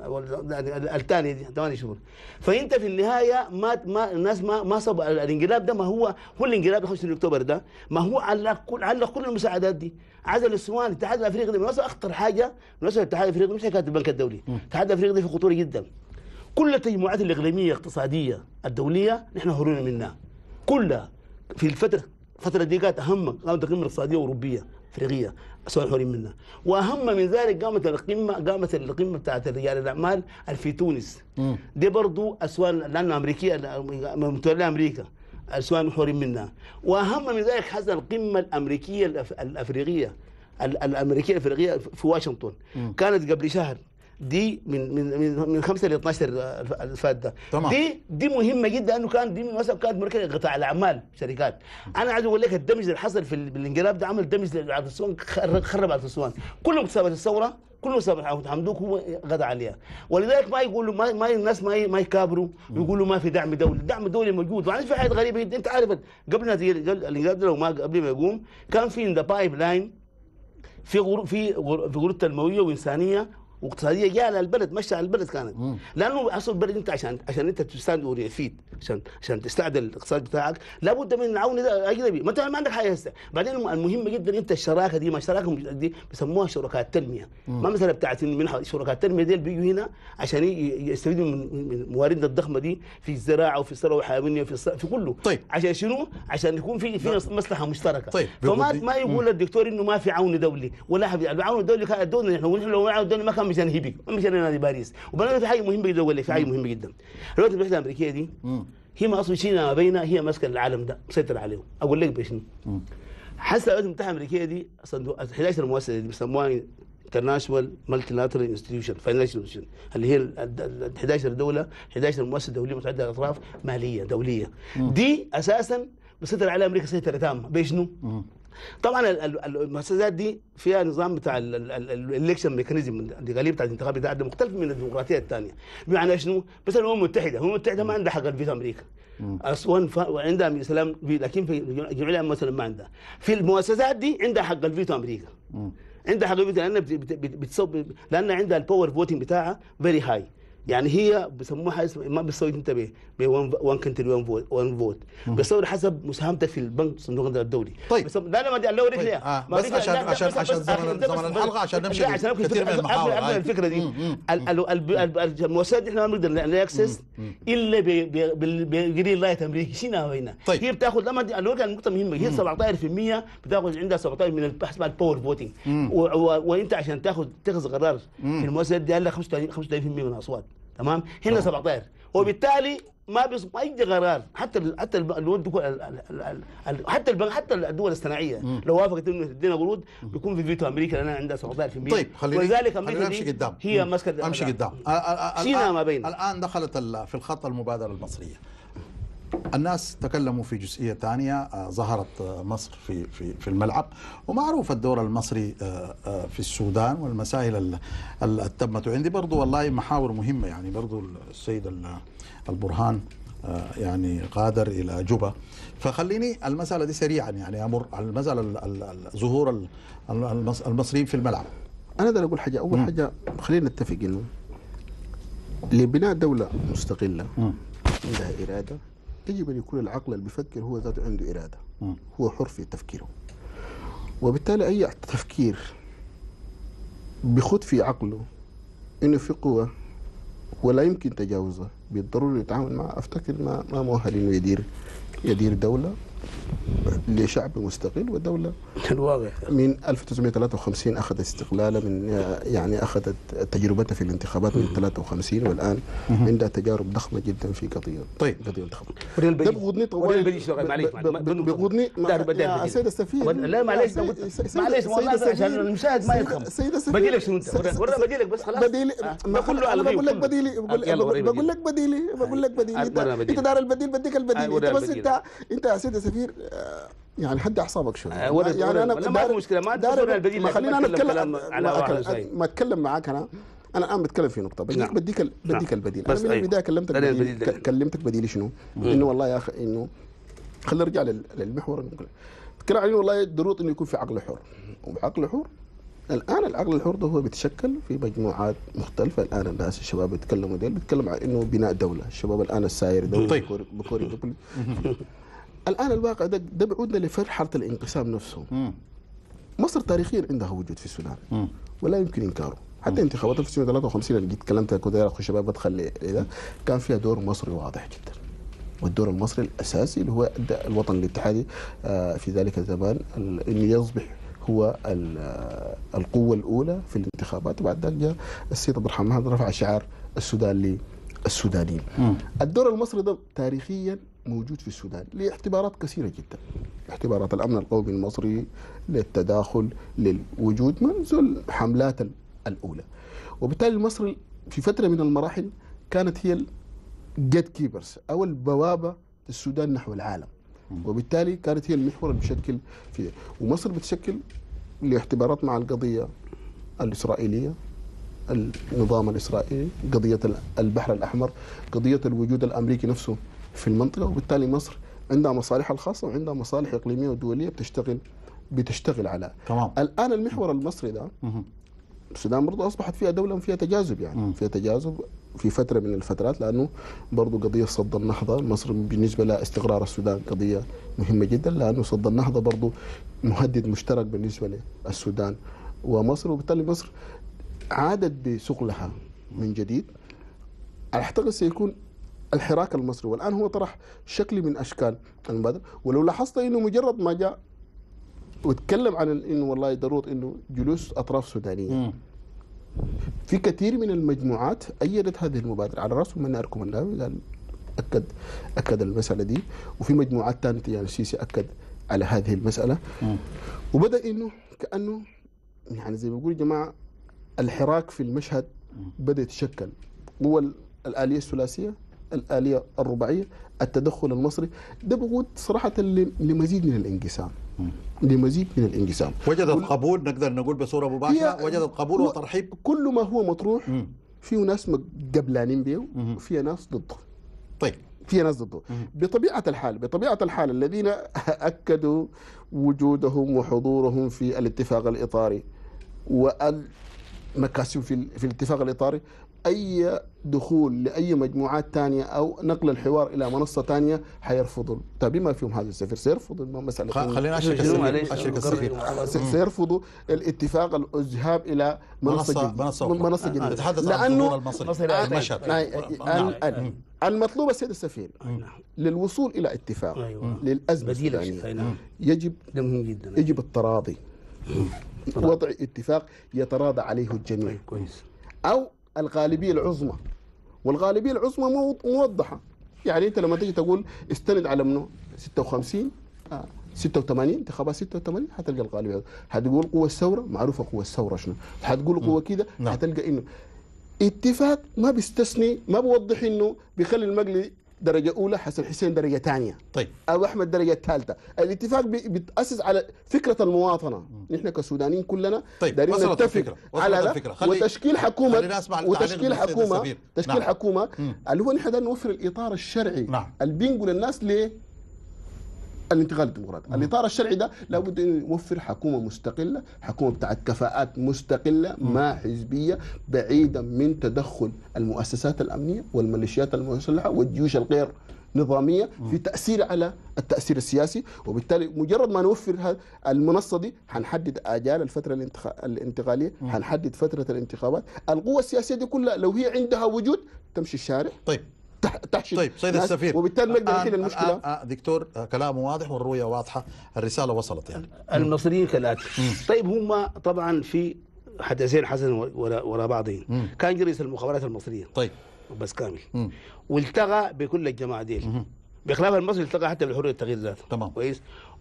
C: الثانيه دي 8 شهور. فانت في النهايه ما الناس ما صب الانقلاب ده، ما هو الانقلاب 25 اكتوبر ده ما هو علق كل المساعدات دي، عزل السودان. الاتحاد الافريقي ده من اخطر حاجه من الاتحاد الافريقي مش حكايه البنك الدولي، الاتحاد الافريقي ده في خطوره جدا. كل التجمعات الاقليميه الاقتصاديه الدوليه نحن هرونا منها كلها في الفتره دي. كانت اهم قامت القمه الاقتصاديه اوروبيه افريقيه سواء حورين منها، واهم من ذلك قامت القمه بتاعت رجال الاعمال في تونس. دي برضه اسوان لانه امريكيه متولى امريكا، اسوان حورين منها. واهم من ذلك حصل القمه الامريكيه الافريقيه الافريقيه في واشنطن، كانت قبل شهر. دي من 5 ل 12 الفات ده. دي مهمه جدا، انه كان دي مثلا كانت مركز قطاع الاعمال شركات. انا عايز اقول لك الدمج اللي حصل في الانقلاب ده عمل دمج لعبد السوان، خرب عبد السوان. كل مكتسبات الثوره كل مكتسبات حمدوك هو غدا عليها. ولذلك ما يقولوا ما الناس ما يكابروا ويقولوا ما في دعم دولي. الدعم الدولي موجود. وعندي في حاجه غريبه جدا، انت عارف قبل الانقلاب ده لو ما قبل ما يقوم كان في ذا بايب لاين في غروض تنمويه وانسانيه واقتصاديه جاء على البلد، مشى على البلد كانت. لانه اصل البلد انت عشان انت تستند وريفيد عشان تستعدل الاقتصاد بتاعك لابد من عون اجنبي. ما انت ما عندك حاجه هسه. بعدين المهم جدا انت الشراكه دي، ما الشراكه دي بيسموها شركاء التنميه. ما مساله بتاعت من شركاء التنميه دي اللي بيجوا هنا عشان يستفيدوا من مواردنا الضخمه دي في الزراعه وفي الثروه الحيوانيه في كله.
A: طيب.
C: عشان شنو؟ عشان يكون في مصلحه مشتركه.
A: طيب.
C: فما يقول الدكتور انه ما في عون دولي ولا العون الدولي كان الدولة نحن لو العون الدولي ما كان مشان هيبك، ما مشان نادي باريس. وبعدين في حاجه مهمه جدا، اقول لك في حاجه مهمه جدا. الولايات المتحده الامريكيه دي هي ما اصلا شيء ما بينها، هي ماسكه العالم ده مسيطر عليه. اقول لك بشنو؟ حتى الولايات المتحده الامريكيه دي اصلا 11 مؤسسه دي بيسموها انترناشونال مالتي لاترال انستتيوشن فاينانشال انستتيوشن، اللي هي ال 11 دوله 11 مؤسسه دوليه متعدده الاطراف ماليه دوليه. دي اساسا بيسيطر عليها امريكا سيطره تامه. بشنو؟ طبعا المؤسسات دي فيها نظام بتاع الالكشن ميكانيزم، الغالبيه بتاع الانتخاب بتاعها مختلف من الديمقراطيه الثانيه. بمعنى شنو؟ مثلا الامم المتحده ما عندها حق الفيتو امريكا. اسوان وعندها من السلام، لكن في جمعيه مثلا ما عندها. في المؤسسات دي عندها حق الفيتو امريكا. عندها حق الفيتو لانها لان عندها الباور فوتنج بتاعها فيري هاي. يعني هي بيسموها ما بتسوي انت ب 1 كنتري 1 فوت، بيسوي حسب مساهمتك في البنك الصندوق الدولي.
A: طيب
C: لا لا ما دي الله يوريك ليه
A: بس عشان زمن الحلقه عشان نمشي كثير من المحاور.
C: الفكره دي المؤسسات دي احنا ما بنقدر ناكسس الا بجرين لايت امريكي شينا هنا.
A: طيب.
C: هي بتاخذ لما النقطه مهمه، هي 17% بتاخذ عندها 17 من حسب الباور فوتنج، وانت عشان تاخذ قرار في المؤسسات دي هلا 35% من الاصوات. تمام؟ هنا 17 وبالتالي ما اي قرار، حتى حتى الدول الصناعيه لو وافقت انه تدينا قروض بيكون في فيتو امريكا لان عندها 17%.
A: طيب
C: ولذلك امريكا
A: نمشي قدام.
C: هي ماسكه
A: امشي قدام.
C: سينا ما بين.
A: الان دخلت في الخط المبادره المصريه. الناس تكلموا في جزئيه ثانيه، ظهرت مصر في الملعب، ومعروف الدور المصري في السودان والمسائل اللي تمت. وعندي برضو والله محاور مهمه، يعني برضو السيد البرهان يعني غادر الى جوبا، فخليني المساله دي سريعا يعني امر على المساله ظهور المصريين في الملعب.
B: انا اقدر اقول حاجه، اول حاجه خلينا نتفق انه لبناء دوله مستقله عندها اراده يجب ان يكون العقل اللي بيفكر هو ذاته عنده اراده، هو حر في تفكيره، وبالتالي اي تفكير بيخد في عقله انه في قوه ولا يمكن تجاوزها بالضروره يتعامل معها، افتكر ما مؤهل انه يدير دوله لشعب مستقل، ودوله
C: الواقع
B: من 1953 اخذت استقلالها، من يعني اخذت تجربتها في الانتخابات من 53 والان عندها تجارب ضخمه جدا في قضيه الانتخابات.
C: ده بغضني يا
B: سيد السفير.
C: لا معلش والله عشان المشاهد ما يفهم.
B: سيد السفير
C: بديلك شنو انت؟ ورا بديلك بس خلاص.
B: بديلي ما انا بقول لك بديلي، بقول لك بديلي انت دار البديل بديك البديل انت بس انت يا سيد السفير يعني حد اعصابك شويه.
C: يعني انا ما في مشكله، ما دار البديل،
B: ما خلينا انا اتكلم ما اتكلم معاك. انا الان بتكلم في نقطه بديك البديل. انا من البدايه كلمتك بديلي شنو؟ انه والله يا اخي انه خلينا نرجع للمحور. نتكلم عن والله ضروري انه يكون في عقل حر، وعقل حر الان العقل الحر ده هو بيتشكل في مجموعات مختلفه. الان الناس الشباب بيتكلموا بيتكلم عن انه بناء دوله، الشباب الان الساير ده بكوري الان الواقع ده بيعودنا لمرحله الانقسام نفسه. مصر تاريخيا عندها وجود في السودان ولا يمكن انكاره. حتى انتخابات 1953 اللي كلمتها كده يا اخو الشباب بدخل ده كان فيها دور مصري واضح جدا، والدور المصري الاساسي اللي هو الوطن الاتحادي في ذلك الزمان انه يصبح هو القوه الاولى في الانتخابات. وبعد ذلك جاء السيد عبد الرحمن رفع شعار السودان للسودانيين. الدور المصري ده تاريخيا موجود في السودان لاعتبارات كثيره جدا، اعتبارات الامن القومي المصري، للتداخل، للوجود منذ الحملات الاولى. وبالتالي مصر في فتره من المراحل كانت هي الجيت كيبرز او البوابه السودان نحو العالم، وبالتالي كانت هي المحور اللي بشكل في، ومصر بتشكل لاعتبارات مع القضيه الاسرائيليه، النظام الاسرائيلي، قضيه البحر الاحمر، قضيه الوجود الامريكي نفسه في المنطقه. وبالتالي مصر عندها مصالحها الخاصه وعندها مصالح اقليميه ودوليه بتشتغل على.
A: تمام.
B: الان المحور المصري ده السودان برضه اصبحت فيها دوله فيها تجاذب، يعني فيها تجاذب في فتره من الفترات، لانه برضه قضيه صد النهضه مصر بالنسبه لاستقرار السودان قضيه مهمه جدا، لانه صد النهضه برضه مهدد مشترك بالنسبه للسودان ومصر. وبالتالي مصر عادت بثقلها من جديد. اعتقد سيكون الحراك المصري، والان هو طرح شكل من اشكال المبادره. ولو لاحظت انه مجرد ما جاء وتكلم عن انه والله ضروره انه جلوس اطراف سودانيه، في كثير من المجموعات ايدت هذه المبادره، على راسهم من اركم الناوي قال اكد المساله دي، وفي مجموعات ثانيه يعني السيسي اكد على هذه المساله. وبدا انه كانه يعني زي ما بيقولوا يا جماعه الحراك في المشهد بدا يتشكل، هو الاليه الثلاثيه، الآلية الرباعية، التدخل المصري. ده بقود صراحة لمزيد من الانقسام، لمزيد من الانقسام.
A: وجدت قبول، نقدر نقول بصورة مباشرة وجدت قبول وترحيب.
B: كل ما هو مطروح فيه ناس قبلانين به وفيه ناس ضده.
A: طيب
B: فيها ناس ضده. بطبيعة الحال الذين أكدوا وجودهم وحضورهم في الاتفاق الإطاري والمكاسب في الاتفاق الإطاري، أي دخول لأي مجموعات ثانية أو نقل الحوار إلى منصة ثانية حيرفضوا. طيب بما فيهم هذا السفير سيرفضوا مسألة،
A: خلينا أشرك السفير
B: سيرفضوا الاتفاق الذهاب إلى منصة جديدة.
A: نتحدث عن الحضور المصري المشهد.
B: المطلوب السيد السفير للوصول إلى اتفاق للأزمة السودانية يجب التراضي، وضع اتفاق يتراضى عليه الجميع، أو الغالبية العظمى. والغالبية العظمى موضحة يعني انت لما تيجي تقول استند على منه 56 86 انتخابات 86 حتلقى الغالبيه. حتقول قوه الثوره، معروفه قوه الثوره شنو، حتقول قوه كده حتلقى انه اتفاق ما بيستثني، ما بيوضح انه بيخلي المقلي درجه اولى، حسن حسين درجه ثانيه،
A: طيب،
B: او احمد درجه ثالثه. الاتفاق بيتاسس على فكره المواطنه. نحن كسودانيين كلنا دايرين نتفق على هذا، وتشكيل حكومه تشكيل حكومه اللي هو نحن نوفر الاطار الشرعي اللي بينقل الناس الانتقال الديمقراطي. الاطار الشرعي ده لابد انه يوفر حكومه مستقله، حكومه بتاعت كفاءات مستقله ما حزبيه، بعيدا من تدخل المؤسسات الامنيه والميليشيات المسلحه والجيوش الغير نظاميه في تاثير على التاثير السياسي. وبالتالي مجرد ما نوفر هذه المنصه دي حنحدد اجال الفتره الانتقاليه، حنحدد فتره الانتخابات. القوى السياسيه دي كلها لو هي عندها وجود تمشي الشارع.
A: طيب سيد السفير،
B: وبالتالي نقدر نحل المشكله.
A: دكتور، كلامه واضح والرؤيه واضحه، الرساله وصلت يعني.
C: المصريين كالاتي. طيب هم طبعا في حدثين حسن وراء بعضهم. كان رئيس المخابرات المصريه
A: طيب
C: بس كامل والتغى بكل الجماعه دي، بخلاف المصري التقى حتى بالحريه التغيير ذاته.
A: تمام،
C: كويس.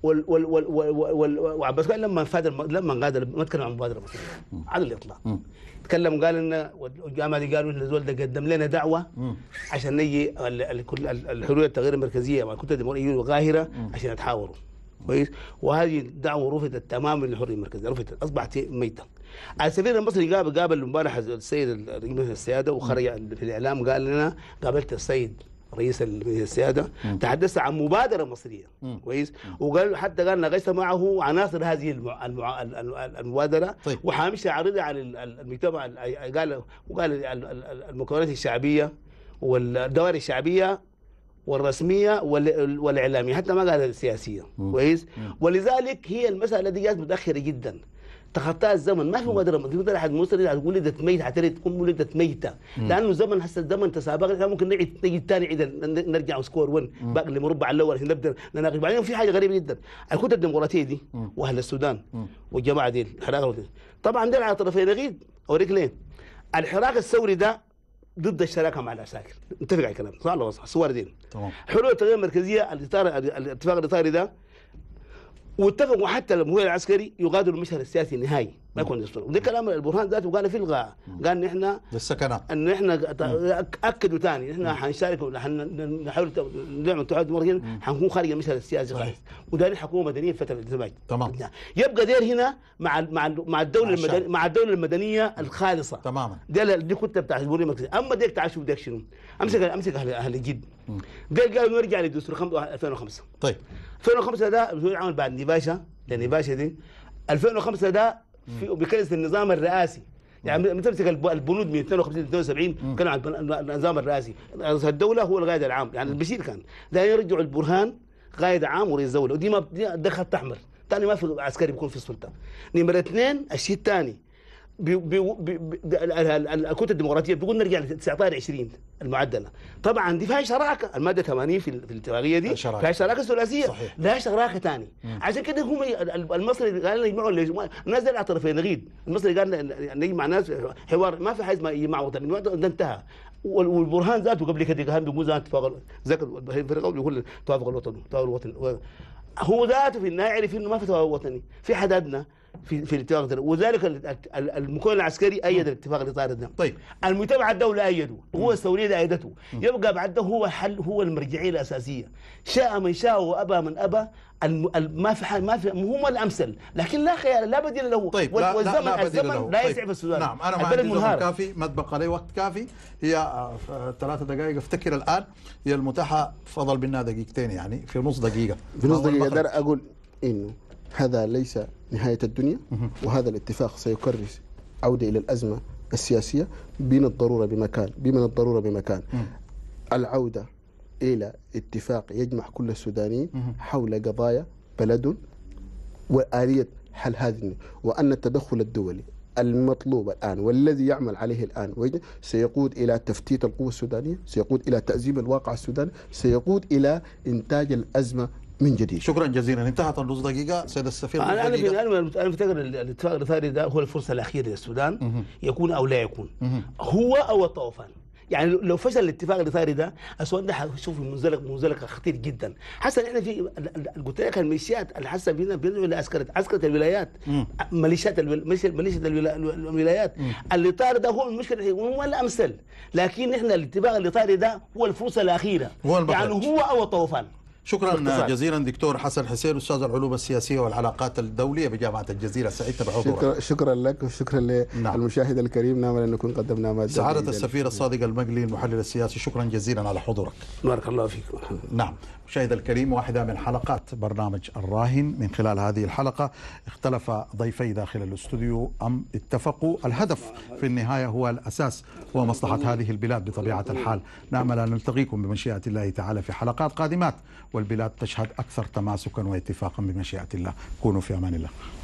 C: وعباس كان لما غادر ما تكلم عن مبادره مصريه على الاطلاق. تكلم قال ان الجامعه دي قالوا ان الزول ده قدم لنا دعوه عشان نجي الحريه التغيير المركزيه مع الكتله الديمقراطيه القاهره عشان يتحاوروا. كويس. وهذه الدعوه رفضت تماما للحريه المركزيه، رفضت، اصبحت ميته. السفير المصري قابل امبارح السيد رئيس السياده، وخرج في الاعلام قال لنا قابلت السيد رئيس السياده، تحدث عن مبادره مصريه. كويس. وقال حتى قال ناقشت معه عناصر هذه المبادره.
A: طيب.
C: وحامشها عارضه على المجتمع، وقال المكونات الشعبيه والدوائر الشعبيه والرسميه والاعلاميه، حتى ما قال السياسيه. كويس. ولذلك هي المساله دي جات متاخره جدا، تخطاها الزمن. ما في مبادره احد مصري هتقول ولدت ميته، حتى تكون ولدت ميته، لانه الزمن هسه الزمن تسابق. احنا ممكن نجي ثاني عيد نرجع سكور 1 باقي المربع الاول عشان نبدا نناقش. بعدين في حاجه غريبه جدا، الكتله الديمقراطيه دي واهل السودان والجماعه دي الحراك طبعا دي على طرفين نقيض. اوريك ليه. الحراك الثوري ده ضد الشراكه مع العساكر، نتفق على الكلام صح ولا صح؟ الصور دي
A: تمام.
C: حلول التغيير المركزيه الاتفاق الاطاري ده، واتفقوا حتى المهيئ العسكري يغادر المشهد السياسي النهائي، ما يكون دستور. وده كلام البرهان ذاته قال في الغاء، قال نحن
A: للسكنات،
C: ان احنا اكدوا ثاني نحن حنشارك، حنحاول نعمل توحد مركزي، حنكون خارج المشهد السياسي خالص، ودارين حكومه مدنيه في فتره الانتماج.
A: تمام.
C: يبقى دير هنا مع الدوله المدنيه، مع الدوله المدنيه الخالصه تماما. دي كتله بتاعت الجمهوريه المركزيه. اما ديك تعال شوف ديك شنو، امسك اهل الجد. ديك قالوا نرجع للدستور 2005.
A: طيب
C: 2005 ده عمل بعد نباشه، نباشه دي 2005 ده بيكنس النظام الرئاسي. يعني تمسك البنود من 52 ل 72 كانوا على النظام الرئاسي، الدوله هو القائد العام. يعني البشير كان ده يرجعوا البرهان قائد عام ورئيس دوله، ودي ما ده خط احمر ثاني، ما في عسكري بيكون في السلطه. نمره اثنين الشيء الثاني الكتله الديمقراطيه بتقول نرجع ل 19 20 المعدله. طبعا دي فيها شراكه، الماده 80 في الاتفاقيه دي فيها شراكه ثلاثيه، لا شراكه ثاني. عشان كده هم المصري قال لنا يجمعوا الناس على طرفين نقيض. المصري قال نجمع ناس حوار، ما في حاجه ما يجمع وطني، ده انتهى. والبرهان ذاته قبل كده كان بيقول اتفاق الفريق بيقول توافق الوطن، هو ذاته في النهايه عرف انه ما في توافق وطني في حدادنا في الاتفاق ده، وذلك المكون العسكري ايد الاتفاق الاطاري ده.
A: طيب
C: المجتمع الدولي ايده، هو الثوريه ايدته، يبقى بعد ده هو حل، هو المرجعيه الاساسيه. شاء من شاء وابى من ابى، ما في هم الامثل، لكن لا خيار، لا بديل له.
A: طيب
C: الزمن لا يسعف السودان.
A: نعم، انا ما عندي زمن كافي، ما تبقى لي وقت كافي. هي 3 دقائق افتكر الان هي المتاحه، فضل بنا دقيقتين، يعني في نص دقيقه.
B: في نص دقيقه اقدر اقول انه هذا ليس نهاية الدنيا، وهذا الاتفاق سيكرس عودة إلى الأزمة السياسية بمن الضرورة بمكان العودة إلى اتفاق يجمع كل السودانيين حول قضايا بلد وآلية حل هذه، وأن التدخل الدولي المطلوب الآن والذي يعمل عليه الآن سيقود إلى تفتيت القوى السودانية، سيقود إلى تأزيم الواقع السوداني، سيقود إلى إنتاج الأزمة من جديد.
A: شكرا جزيلا. انتهت النص دقيقة سيد السفير.
C: أنا أفتكر الاتفاق الإطاري ده هو الفرصة الأخيرة للسودان، يكون أو لا يكون، هو أو الطوفان. يعني لو فشل الاتفاق الاطاري ده السودان ده حيشوف منزلق خطير جدا. حسنا احنا في قلت لك الميليشيات اللي حسنا بيدعوا لعسكره الولايات، ميليشيات الولايات. الاطار ده هو المشكله هو الامثل، لكن احنا الاتفاق الاطاري ده هو الفرصه الاخيره، يعني هو او الطوفان.
A: شكرا جزيلا دكتور حسن حسين، استاذ العلوم السياسيه والعلاقات الدوليه بجامعه الجزيره، سعدت بحضورك.
B: شكرا لك وشكرا للمشاهد الكريم، نامل ان نكون قدمنا ماده.
A: سعاده السفير الصادق المقلي المحلل السياسي، شكرا جزيلا على حضورك.
C: بارك الله فيك.
A: نعم مشاهد الكريم، واحده من حلقات برنامج الراهن. من خلال هذه الحلقه اختلف ضيفي داخل الاستوديو ام اتفقوا. الهدف في النهايه هو الاساس، هو مصلحه هذه البلاد بطبيعه الحال. نامل ان نلتقيكم بمشيئه الله تعالى في حلقات قادمات، والبلاد تشهد اكثر تماسكا واتفاقا بمشيئه الله. كونوا في امان الله.